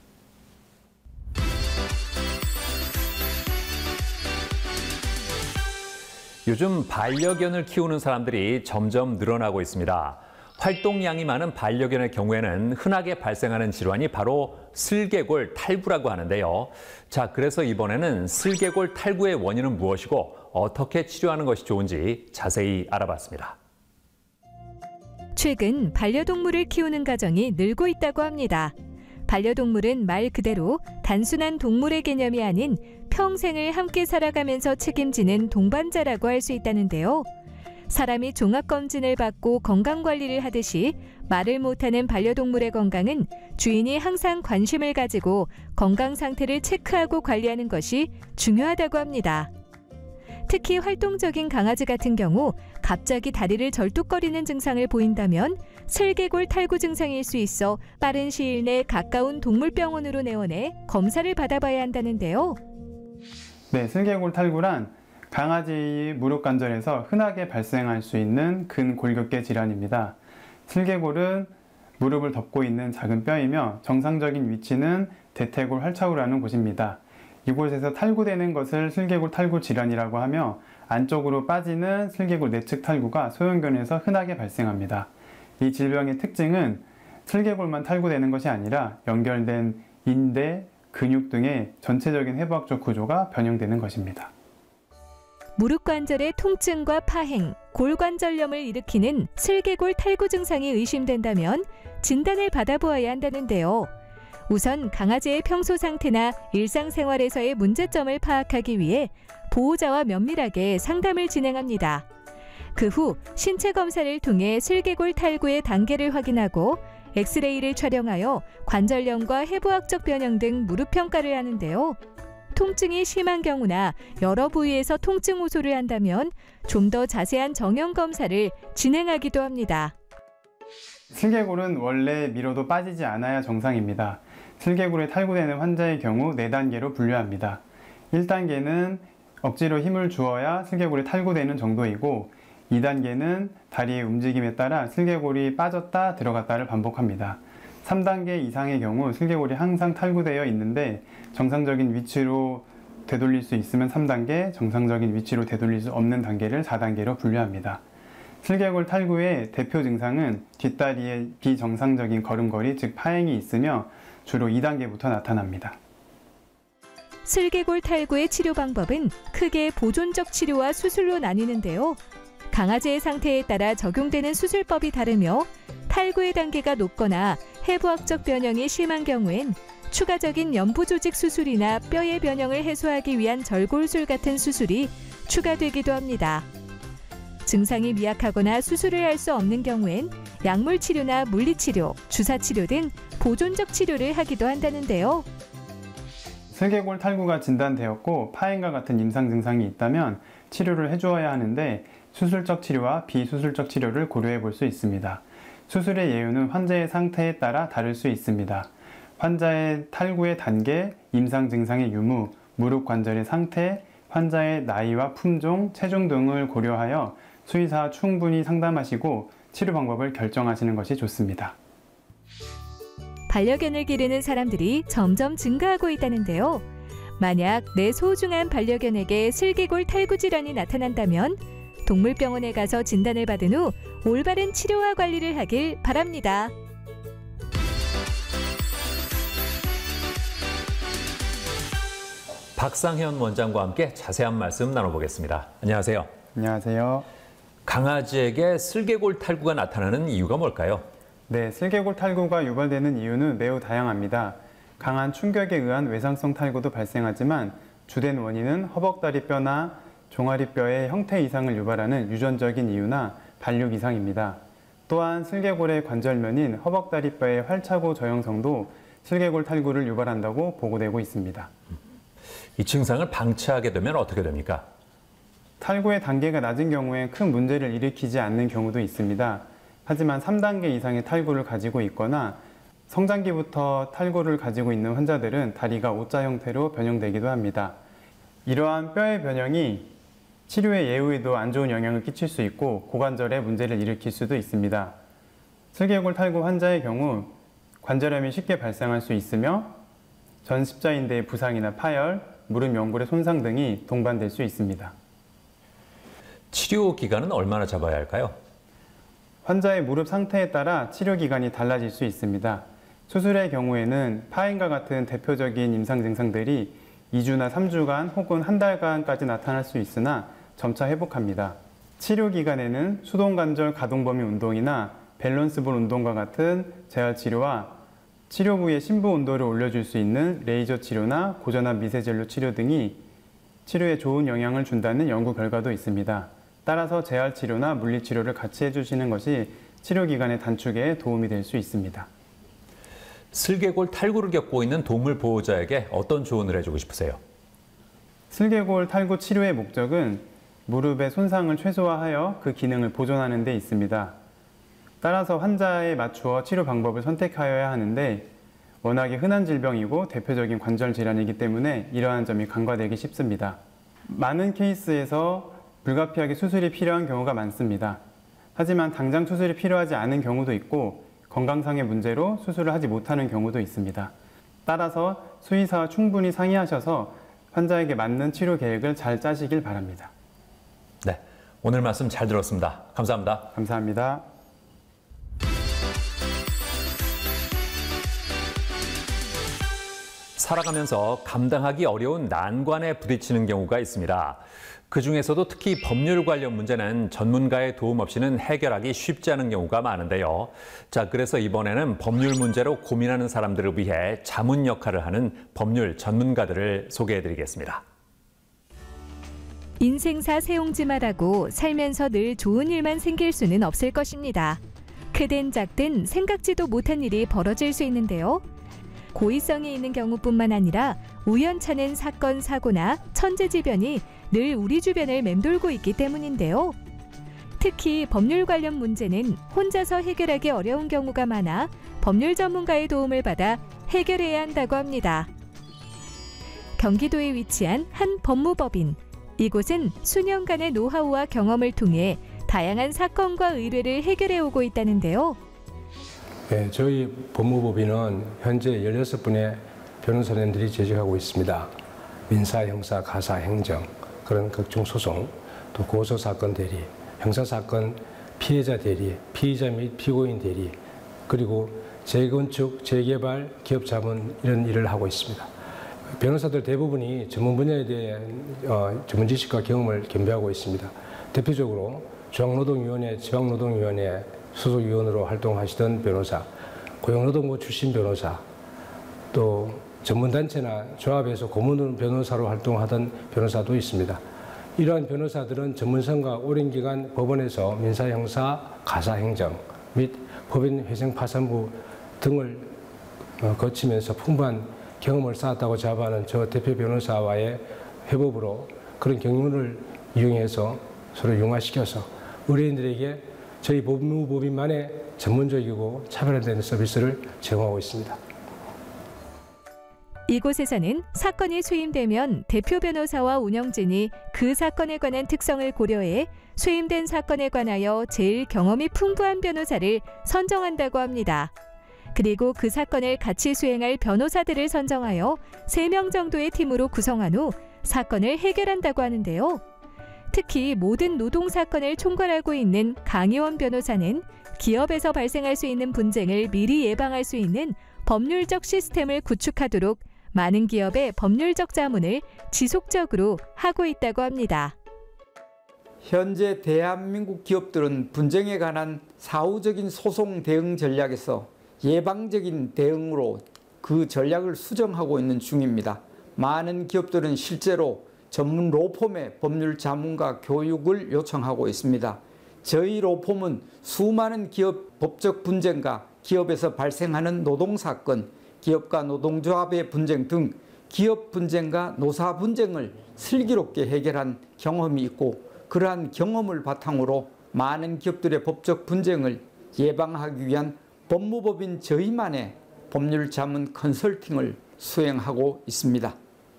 [SPEAKER 1] 요즘 반려견을 키우는 사람들이 점점 늘어나고 있습니다. 활동량이 많은 반려견의 경우에는 흔하게 발생하는 질환이 바로 슬개골 탈구라고 하는데요. 자, 그래서 이번에는 슬개골 탈구의 원인은 무엇이고 어떻게 치료하는 것이 좋은지 자세히 알아봤습니다.
[SPEAKER 2] 최근 반려동물을 키우는 가정이 늘고 있다고 합니다. 반려동물은 말 그대로 단순한 동물의 개념이 아닌 평생을 함께 살아가면서 책임지는 동반자라고 할 수 있다는데요. 사람이 종합검진을 받고 건강관리를 하듯이 말을 못하는 반려동물의 건강은 주인이 항상 관심을 가지고 건강 상태를 체크하고 관리하는 것이 중요하다고 합니다. 특히 활동적인 강아지 같은 경우 갑자기 다리를 절뚝거리는 증상을 보인다면 슬개골 탈구 증상일 수 있어 빠른 시일 내 가까운 동물병원으로 내원해 검사를 받아봐야 한다는데요.
[SPEAKER 19] 네, 슬개골 탈구란 강아지 무릎 관절에서 흔하게 발생할 수 있는 근골격계 질환입니다. 슬개골은 무릎을 덮고 있는 작은 뼈이며 정상적인 위치는 대퇴골 활차후라는 곳입니다. 이곳에서 탈구되는 것을 슬개골 탈구 질환이라고 하며 안쪽으로 빠지는 슬개골 내측 탈구가 소형견에서 흔하게 발생합니다. 이 질병의 특징은 슬개골만 탈구되는 것이 아니라 연결된 인대, 근육 등의 전체적인 해부학적 구조가 변형되는 것입니다.
[SPEAKER 2] 무릎 관절의 통증과 파행, 골관절염을 일으키는 슬개골 탈구 증상이 의심된다면 진단을 받아보아야 한다는데요. 우선 강아지의 평소 상태나 일상생활에서의 문제점을 파악하기 위해 보호자와 면밀하게 상담을 진행합니다. 그 후 신체 검사를 통해 슬개골 탈구의 단계를 확인하고 엑스레이를 촬영하여 관절염과 해부학적 변형 등 무릎 평가를 하는데요. 통증이 심한 경우나 여러 부위에서 통증 호소를 한다면 좀 더 자세한 정형 검사를 진행하기도 합니다.
[SPEAKER 19] 슬개골은 원래 밀어도 빠지지 않아야 정상입니다. 슬개골이 탈구되는 환자의 경우 네 단계로 분류합니다. 일 단계는 억지로 힘을 주어야 슬개골이 탈구되는 정도이고 이 단계는 다리의 움직임에 따라 슬개골이 빠졌다 들어갔다를 반복합니다. 삼 단계 이상의 경우 슬개골이 항상 탈구되어 있는데 정상적인 위치로 되돌릴 수 있으면 삼 단계, 정상적인 위치로 되돌릴 수 없는 단계를 사 단계로 분류합니다. 슬개골 탈구의 대표 증상은 뒷다리에 비정상적인 걸음걸이, 즉 파행이 있으며 주로 이 단계부터 나타납니다.
[SPEAKER 2] 슬개골 탈구의 치료 방법은 크게 보존적 치료와 수술로 나뉘는데요. 강아지의 상태에 따라 적용되는 수술법이 다르며 탈구의 단계가 높거나 해부학적 변형이 심한 경우엔 추가적인 연부 조직 수술이나 뼈의 변형을 해소하기 위한 절골술 같은 수술이 추가되기도 합니다. 증상이 미약하거나 수술을 할 수 없는 경우엔 약물 치료나 물리치료, 주사 치료 등 보존적 치료를 하기도 한다는데요.
[SPEAKER 19] 슬개골 탈구가 진단되었고 파행과 같은 임상 증상이 있다면 치료를 해주어야 하는데 수술적 치료와 비수술적 치료를 고려해 볼 수 있습니다. 수술의 예후는 환자의 상태에 따라 다를 수 있습니다. 환자의 탈구의 단계, 임상 증상의 유무, 무릎 관절의 상태, 환자의 나이와 품종, 체중 등을 고려하여 수의사와 충분히 상담하시고 치료 방법을 결정하시는 것이 좋습니다.
[SPEAKER 2] 반려견을 기르는 사람들이 점점 증가하고 있다는데요. 만약 내 소중한 반려견에게 슬개골 탈구 질환이 나타난다면 동물병원에 가서 진단을 받은 후 올바른 치료와 관리를 하길 바랍니다.
[SPEAKER 1] 박상현 원장과 함께 자세한 말씀 나눠보겠습니다. 안녕하세요.
[SPEAKER 19] 안녕하세요.
[SPEAKER 1] 강아지에게 슬개골 탈구가 나타나는 이유가 뭘까요?
[SPEAKER 19] 네, 슬개골 탈구가 유발되는 이유는 매우 다양합니다. 강한 충격에 의한 외상성 탈구도 발생하지만 주된 원인은 허벅다리뼈나 종아리뼈의 형태 이상을 유발하는 유전적인 이유나 반육 이상입니다. 또한 슬개골의 관절면인 허벅다리뼈의 활차고 저형성도 슬개골 탈구를 유발한다고 보고되고 있습니다.
[SPEAKER 1] 이 증상을 방치하게 되면 어떻게 됩니까?
[SPEAKER 19] 탈구의 단계가 낮은 경우엔 큰 문제를 일으키지 않는 경우도 있습니다. 하지만 삼 단계 이상의 탈구를 가지고 있거나 성장기부터 탈구를 가지고 있는 환자들은 다리가 오자 형태로 변형되기도 합니다. 이러한 뼈의 변형이 치료의 예후에도 안 좋은 영향을 끼칠 수 있고 고관절에 문제를 일으킬 수도 있습니다. 슬개골 탈구 환자의 경우 관절염이 쉽게 발생할 수 있으며 전 십자인대의 부상이나 파열, 무릎 연골의 손상 등이 동반될 수 있습니다.
[SPEAKER 1] 치료 기간은 얼마나 잡아야 할까요?
[SPEAKER 19] 환자의 무릎 상태에 따라 치료 기간이 달라질 수 있습니다. 수술의 경우에는 파인과 같은 대표적인 임상 증상들이 이 주나 삼 주간 혹은 한 달간까지 나타날 수 있으나 점차 회복합니다. 치료 기간에는 수동관절 가동범위 운동이나 밸런스볼 운동과 같은 재활 치료와 치료 부위의 심부 온도를 올려줄 수 있는 레이저 치료나 고전압 미세젤로 치료 등이 치료에 좋은 영향을 준다는 연구 결과도 있습니다. 따라서 재활 치료나 물리 치료를 같이 해주시는 것이 치료 기간의 단축에 도움이 될 수 있습니다.
[SPEAKER 1] 슬개골 탈구를 겪고 있는 동물 보호자에게 어떤 조언을 해주고 싶으세요?
[SPEAKER 19] 슬개골 탈구 치료의 목적은 무릎의 손상을 최소화하여 그 기능을 보존하는 데 있습니다. 따라서 환자에 맞추어 치료 방법을 선택하여야 하는데 워낙에 흔한 질병이고 대표적인 관절 질환이기 때문에 이러한 점이 간과되기 쉽습니다. 많은 케이스에서 불가피하게 수술이 필요한 경우가 많습니다. 하지만 당장 수술이 필요하지 않은 경우도 있고 건강상의 문제로 수술을 하지 못하는 경우도 있습니다. 따라서 수의사와 충분히 상의하셔서 환자에게 맞는 치료 계획을 잘 짜시길 바랍니다.
[SPEAKER 1] 네, 오늘 말씀 잘 들었습니다. 감사합니다.
[SPEAKER 19] 감사합니다.
[SPEAKER 1] 살아가면서 감당하기 어려운 난관에 부딪히는 경우가 있습니다. 그중에서도 특히 법률 관련 문제는 전문가의 도움 없이는 해결하기 쉽지 않은 경우가 많은데요. 자, 그래서 이번에는 법률 문제로 고민하는 사람들을 위해 자문 역할을 하는 법률 전문가들을 소개해드리겠습니다.
[SPEAKER 2] 인생사 세옹지마라고 살면서 늘 좋은 일만 생길 수는 없을 것입니다. 크든 작든 생각지도 못한 일이 벌어질 수 있는데요. 고의성이 있는 경우뿐만 아니라 우연찮은 사건, 사고나 천재지변이 늘 우리 주변을 맴돌고 있기 때문인데요. 특히 법률 관련 문제는 혼자서 해결하기 어려운 경우가 많아 법률 전문가의 도움을 받아 해결해야 한다고 합니다. 경기도에 위치한 한 법무법인. 이곳은 수년간의 노하우와 경험을 통해 다양한 사건과 의뢰를 해결해 오고 있다는데요.
[SPEAKER 20] 네, 저희 법무법인은 현재 열여섯 분의 변호사님들이 재직하고 있습니다. 민사, 형사, 가사, 행정, 그런 각종 소송, 또 고소사건 대리, 형사사건 피해자 대리, 피의자 및 피고인 대리, 그리고 재건축, 재개발, 기업자문 이런 일을 하고 있습니다. 변호사들 대부분이 전문 분야에 대한 어, 전문 지식과 경험을 겸비하고 있습니다. 대표적으로 중앙노동위원회, 지방노동위원회 소속위원으로 활동하시던 변호사, 고용노동부 출신 변호사, 또 전문단체나 조합에서 고문 변호사로 활동하던 변호사도 있습니다. 이러한 변호사들은 전문성과 오랜 기간 법원에서 민사, 형사, 가사, 행정 및 법인 회생 파산부 등을 거치면서 풍부한 경험을 쌓았다고 자부하는 저 대표 변호사와의 회법으로 그런 경륜을 이용해서 서로 융화시켜서 의뢰인들에게 저희 법무법인만의 전문적이고 차별화된 서비스를 제공하고 있습니다.
[SPEAKER 2] 이곳에서는 사건이 수임되면 대표 변호사와 운영진이 그 사건에 관한 특성을 고려해 수임된 사건에 관하여 제일 경험이 풍부한 변호사를 선정한다고 합니다. 그리고 그 사건을 같이 수행할 변호사들을 선정하여 세 명 정도의 팀으로 구성한 후 사건을 해결한다고 하는데요. 특히 모든 노동사건을 총괄하고 있는 강의원 변호사는 기업에서 발생할 수 있는 분쟁을 미리 예방할 수 있는 법률적 시스템을 구축하도록 많은 기업의 법률적 자문을 지속적으로 하고 있다고 합니다.
[SPEAKER 21] 현재 대한민국 기업들은 분쟁에 관한 사후적인 소송 대응 전략에서 예방적인 대응으로 그 전략을 수정하고 있는 중입니다. 많은 기업들은 실제로 전문 로펌의 법률 자문과 교육을 요청하고 있습니다. 저희 로펌은 수많은 기업 법적 분쟁과 기업에서 발생하는 노동사건, 기업과 노동조합의 분쟁 등 기업 분쟁과 노사 분쟁을 슬기롭게 해결한 경험이 있고, 그러한 경험을 바탕으로 많은 기업들의 법적 분쟁을 예방하기 위한 법무법인 저희만의 법률 자문 컨설팅을 수행하고 있습니다.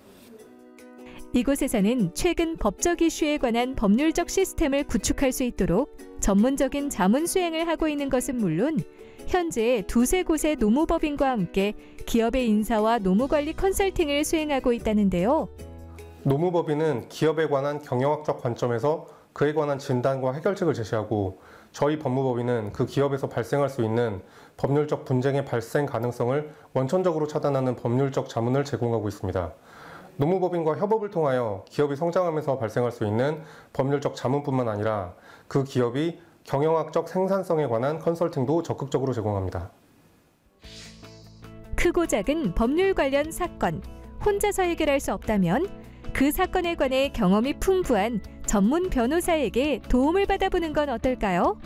[SPEAKER 2] 이곳에서는 최근 법적 이슈에 관한 법률적 시스템을 구축할 수 있도록 전문적인 자문 수행을 하고 있는 것은 물론 현재 두세 곳의 노무법인과 함께 기업의 인사와 노무관리 컨설팅을 수행하고 있다는데요.
[SPEAKER 4] 노무법인은 기업에 관한 경영학적 관점에서 그에 관한 진단과 해결책을 제시하고, 저희 법무법인은 그 기업에서 발생할 수 있는 법률적 분쟁의 발생 가능성을 원천적으로 차단하는 법률적 자문을 제공하고 있습니다. 노무법인과 협업을 통하여 기업이 성장하면서 발생할 수 있는 법률적 자문뿐만 아니라 그 기업이 경영학적 생산성에 관한 컨설팅도 적극적으로 제공합니다.
[SPEAKER 2] 크고 작은 법률 관련 사건, 혼자서 해결할 수 없다면 그 사건에 관해 경험이 풍부한 전문 변호사에게 도움을 받아보는 건 어떨까요?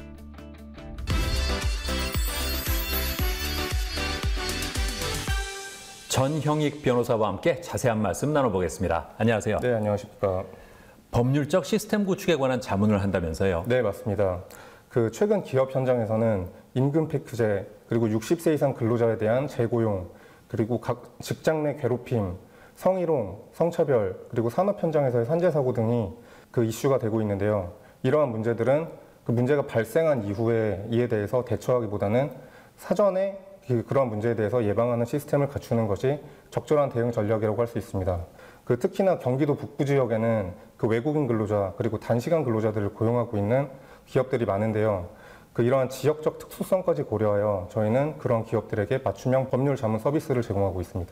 [SPEAKER 1] 전형익 변호사와 함께 자세한 말씀 나눠보겠습니다. 안녕하세요.
[SPEAKER 4] 네, 안녕하십니까.
[SPEAKER 1] 법률적 시스템 구축에 관한 자문을 한다면서요?
[SPEAKER 4] 네, 맞습니다. 그 최근 기업 현장에서는 임금 패크제, 그리고 육십 세 이상 근로자에 대한 재고용, 그리고 각 직장 내 괴롭힘, 성희롱, 성차별, 그리고 산업 현장에서의 산재 사고 등이 그 이슈가 되고 있는데요. 이러한 문제들은 그 문제가 발생한 이후에 이에 대해서 대처하기보다는 사전에 그 그러한 문제에 대해서 예방하는 시스템을 갖추는 것이 적절한 대응 전략이라고 할 수 있습니다. 그 특히나 경기도 북부 지역에는 그 외국인 근로자 그리고 단시간 근로자들을 고용하고 있는 기업들이 많은데요. 그 이러한 지역적 특수성까지 고려하여 저희는 그런 기업들에게 맞춤형 법률 자문 서비스를 제공하고 있습니다.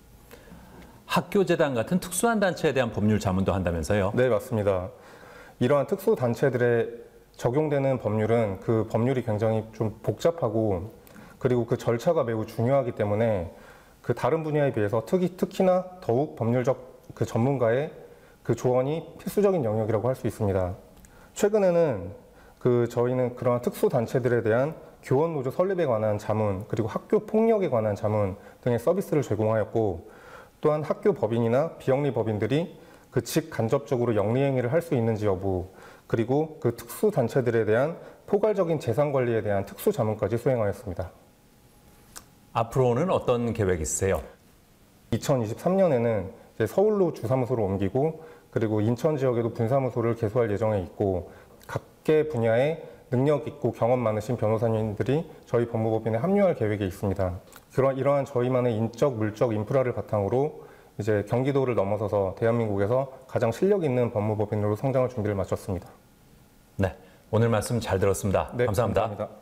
[SPEAKER 1] 학교재단 같은 특수한 단체에 대한 법률 자문도 한다면서요?
[SPEAKER 4] 네, 맞습니다. 이러한 특수 단체들에 적용되는 법률은 그 법률이 굉장히 좀 복잡하고, 그리고 그 절차가 매우 중요하기 때문에 그 다른 분야에 비해서 특히, 특히나 더욱 법률적 그 전문가의 그 조언이 필수적인 영역이라고 할 수 있습니다. 최근에는 그 저희는 그러한 특수 단체들에 대한 교원 노조 설립에 관한 자문, 그리고 학교 폭력에 관한 자문 등의 서비스를 제공하였고, 또한 학교 법인이나 비영리 법인들이 그 직간접적으로 영리 행위를 할 수 있는지 여부, 그리고 그 특수 단체들에 대한 포괄적인 재산 관리에 대한 특수 자문까지 수행하였습니다.
[SPEAKER 1] 앞으로는 어떤 계획이 있으세요?
[SPEAKER 4] 이천이십삼 년에는 이제 서울로 주사무소를 옮기고, 그리고 인천 지역에도 분사무소를 개소할 예정에 있고, 각계 분야에 능력 있고 경험 많으신 변호사님들이 저희 법무법인에 합류할 계획이 있습니다. 그런 이러한 저희만의 인적, 물적 인프라를 바탕으로 이제 경기도를 넘어서서 대한민국에서 가장 실력 있는 법무법인으로 성장할 준비를 마쳤습니다.
[SPEAKER 1] 네, 오늘 말씀 잘 들었습니다.
[SPEAKER 4] 네,
[SPEAKER 1] 감사합니다.
[SPEAKER 4] 감사합니다.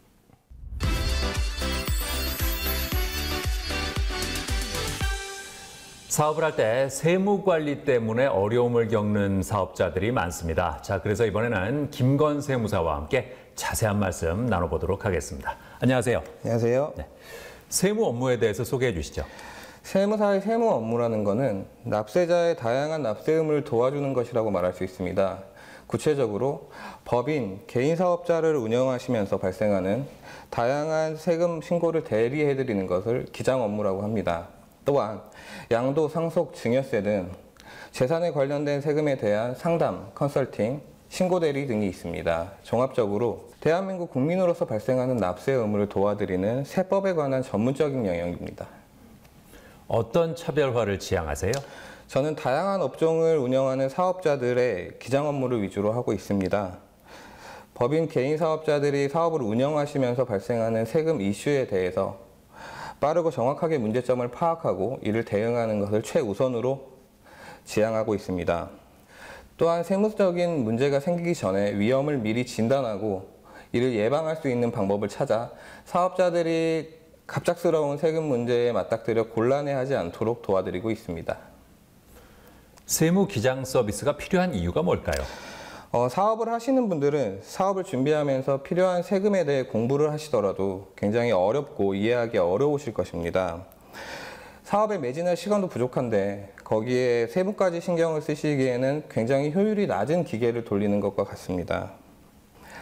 [SPEAKER 1] 사업을 할 때 세무 관리 때문에 어려움을 겪는 사업자들이 많습니다. 자, 그래서 이번에는 김건 세무사와 함께 자세한 말씀 나눠보도록 하겠습니다. 안녕하세요.
[SPEAKER 22] 안녕하세요.
[SPEAKER 1] 네. 세무 업무에 대해서 소개해 주시죠.
[SPEAKER 22] 세무사의 세무 업무라는 것은 납세자의 다양한 납세 의무를 도와주는 것이라고 말할 수 있습니다. 구체적으로 법인, 개인 사업자를 운영하시면서 발생하는 다양한 세금 신고를 대리해드리는 것을 기장 업무라고 합니다. 또한 양도, 상속, 증여세 등 재산에 관련된 세금에 대한 상담, 컨설팅, 신고 대리 등이 있습니다. 종합적으로 대한민국 국민으로서 발생하는 납세 의무를 도와드리는 세법에 관한 전문적인 영역입니다.
[SPEAKER 1] 어떤 차별화를 지향하세요?
[SPEAKER 22] 저는 다양한 업종을 운영하는 사업자들의 기장 업무를 위주로 하고 있습니다. 법인 개인 사업자들이 사업을 운영하시면서 발생하는 세금 이슈에 대해서 빠르고 정확하게 문제점을 파악하고 이를 대응하는 것을 최우선으로 지향하고 있습니다. 또한 세무적인 문제가 생기기 전에 위험을 미리 진단하고 이를 예방할 수 있는 방법을 찾아 사업자들이 갑작스러운 세금 문제에 맞닥뜨려 곤란해하지 않도록 도와드리고 있습니다.
[SPEAKER 1] 세무 기장 서비스가 필요한 이유가 뭘까요?
[SPEAKER 22] 어, 사업을 하시는 분들은 사업을 준비하면서 필요한 세금에 대해 공부를 하시더라도 굉장히 어렵고 이해하기 어려우실 것입니다. 사업에 매진할 시간도 부족한데 거기에 세무까지 신경을 쓰시기에는 굉장히 효율이 낮은 기계를 돌리는 것과 같습니다.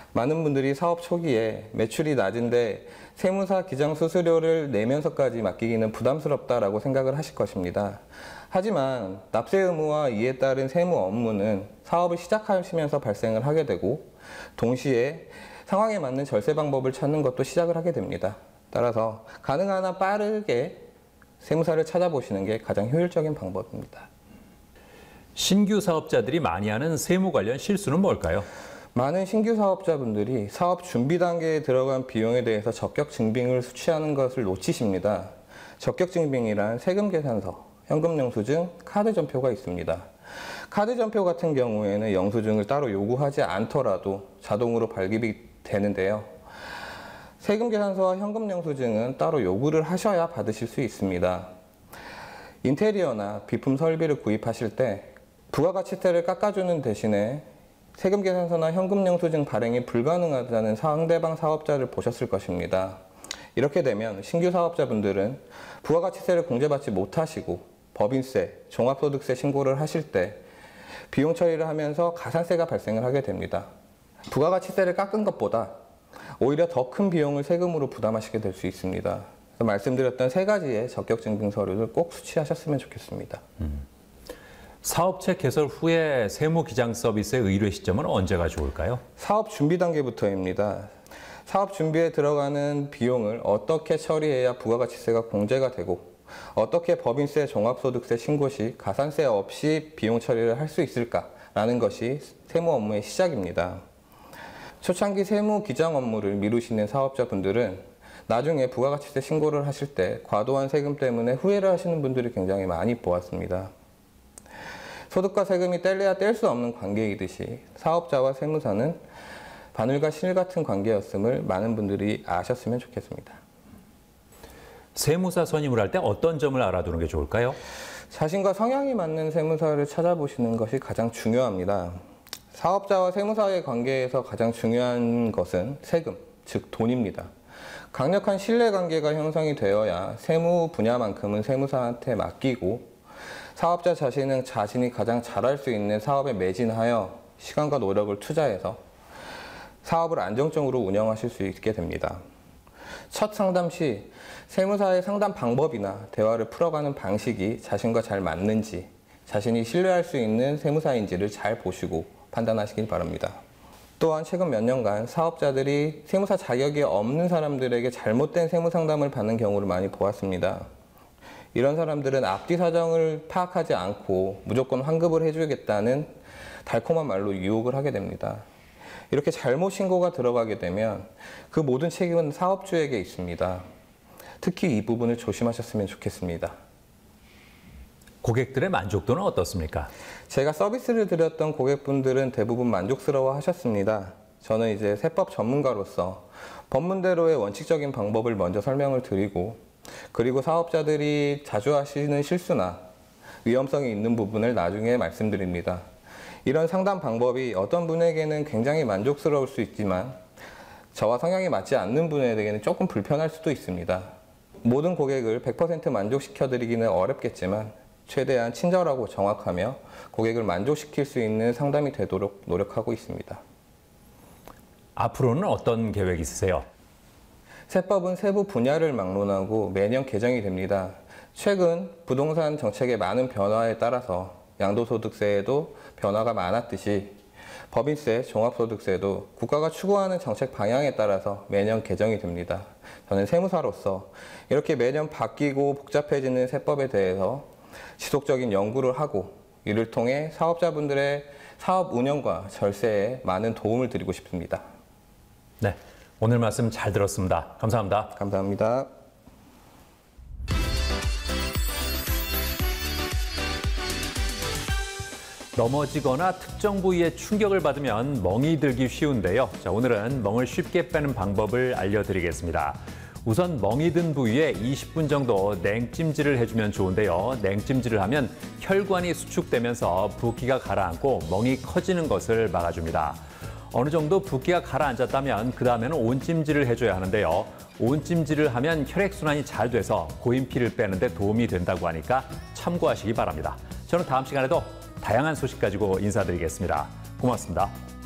[SPEAKER 22] 많은 분들이 사업 초기에 매출이 낮은데 세무사 기장 수수료를 내면서까지 맡기기는 부담스럽다라고 생각을 하실 것입니다. 하지만 납세 의무와 이에 따른 세무 업무는 사업을 시작하시면서 발생을 하게 되고 동시에 상황에 맞는 절세 방법을 찾는 것도 시작을 하게 됩니다. 따라서 가능한 한 빠르게 세무사를 찾아보시는 게 가장 효율적인 방법입니다.
[SPEAKER 1] 신규 사업자들이 많이 하는 세무 관련 실수는 뭘까요?
[SPEAKER 22] 많은 신규 사업자분들이 사업 준비 단계에 들어간 비용에 대해서 적격 증빙을 수취하는 것을 놓치십니다. 적격 증빙이란 세금 계산서, 현금 영수증, 카드 전표가 있습니다. 카드 전표 같은 경우에는 영수증을 따로 요구하지 않더라도 자동으로 발급이 되는데요. 세금 계산서와 현금 영수증은 따로 요구를 하셔야 받으실 수 있습니다. 인테리어나 비품 설비를 구입하실 때 부가가치세를 깎아주는 대신에 세금 계산서나 현금 영수증 발행이 불가능하다는 상대방 사업자를 보셨을 것입니다. 이렇게 되면 신규 사업자분들은 부가가치세를 공제받지 못하시고 법인세, 종합소득세 신고를 하실 때 비용 처리를 하면서 가산세가 발생을 하게 됩니다. 부가가치세를 깎은 것보다 오히려 더 큰 비용을 세금으로 부담하시게 될 수 있습니다. 그래서 말씀드렸던 세 가지의 적격증빙 서류를 꼭 수취하셨으면 좋겠습니다.
[SPEAKER 1] 음. 사업체 개설 후에 세무 기장 서비스의 의뢰 시점은 언제가 좋을까요?
[SPEAKER 22] 사업 준비 단계부터입니다. 사업 준비에 들어가는 비용을 어떻게 처리해야 부가가치세가 공제가 되고 어떻게 법인세, 종합소득세 신고 시 가산세 없이 비용 처리를 할 수 있을까라는 것이 세무 업무의 시작입니다. 초창기 세무 기장 업무를 미루시는 사업자분들은 나중에 부가가치세 신고를 하실 때 과도한 세금 때문에 후회를 하시는 분들이 굉장히 많이 보았습니다. 소득과 세금이 뗄래야 뗄 수 없는 관계이듯이 사업자와 세무사는 바늘과 실 같은 관계였음을 많은 분들이 아셨으면 좋겠습니다.
[SPEAKER 1] 세무사 선임을 할 때 어떤 점을 알아두는 게 좋을까요?
[SPEAKER 22] 자신과 성향이 맞는 세무사를 찾아보시는 것이 가장 중요합니다. 사업자와 세무사의 관계에서 가장 중요한 것은 세금, 즉 돈입니다. 강력한 신뢰관계가 형성이 되어야 세무 분야만큼은 세무사한테 맡기고 사업자 자신은 자신이 가장 잘할 수 있는 사업에 매진하여 시간과 노력을 투자해서 사업을 안정적으로 운영하실 수 있게 됩니다. 첫 상담 시 세무사의 상담 방법이나 대화를 풀어가는 방식이 자신과 잘 맞는지, 자신이 신뢰할 수 있는 세무사인지를 잘 보시고 판단하시길 바랍니다. 또한 최근 몇 년간 사업자들이 세무사 자격이 없는 사람들에게 잘못된 세무 상담을 받는 경우를 많이 보았습니다. 이런 사람들은 앞뒤 사정을 파악하지 않고 무조건 환급을 해주겠다는 달콤한 말로 유혹을 하게 됩니다. 이렇게 잘못 신고가 들어가게 되면 그 모든 책임은 사업주에게 있습니다. 특히 이 부분을 조심하셨으면 좋겠습니다.
[SPEAKER 1] 고객들의 만족도는 어떻습니까?
[SPEAKER 22] 제가 서비스를 드렸던 고객분들은 대부분 만족스러워 하셨습니다. 저는 이제 세법 전문가로서 법문대로의 원칙적인 방법을 먼저 설명을 드리고, 그리고 사업자들이 자주 하시는 실수나 위험성이 있는 부분을 나중에 말씀드립니다. 이런 상담 방법이 어떤 분에게는 굉장히 만족스러울 수 있지만 저와 성향이 맞지 않는 분에게는 조금 불편할 수도 있습니다. 모든 고객을 백 퍼센트 만족시켜드리기는 어렵겠지만 최대한 친절하고 정확하며 고객을 만족시킬 수 있는 상담이 되도록 노력하고 있습니다.
[SPEAKER 1] 앞으로는 어떤 계획 있으세요?
[SPEAKER 22] 세법은 세부 분야를 막론하고 매년 개정이 됩니다. 최근 부동산 정책의 많은 변화에 따라서 양도소득세에도 변화가 많았듯이 법인세, 종합소득세도 국가가 추구하는 정책 방향에 따라서 매년 개정이 됩니다. 저는 세무사로서 이렇게 매년 바뀌고 복잡해지는 세법에 대해서 지속적인 연구를 하고 이를 통해 사업자분들의 사업 운영과 절세에 많은 도움을 드리고 싶습니다.
[SPEAKER 1] 네, 오늘 말씀 잘 들었습니다. 감사합니다.
[SPEAKER 22] 감사합니다.
[SPEAKER 1] 넘어지거나 특정 부위에 충격을 받으면 멍이 들기 쉬운데요. 자, 오늘은 멍을 쉽게 빼는 방법을 알려드리겠습니다. 우선 멍이 든 부위에 이십 분 정도 냉찜질을 해주면 좋은데요. 냉찜질을 하면 혈관이 수축되면서 붓기가 가라앉고 멍이 커지는 것을 막아줍니다. 어느 정도 붓기가 가라앉았다면 그 다음에는 온찜질을 해줘야 하는데요. 온찜질을 하면 혈액순환이 잘 돼서 고인 피를 빼는 데 도움이 된다고 하니까 참고하시기 바랍니다. 저는 다음 시간에도 다양한 소식 가지고 인사드리겠습니다. 고맙습니다.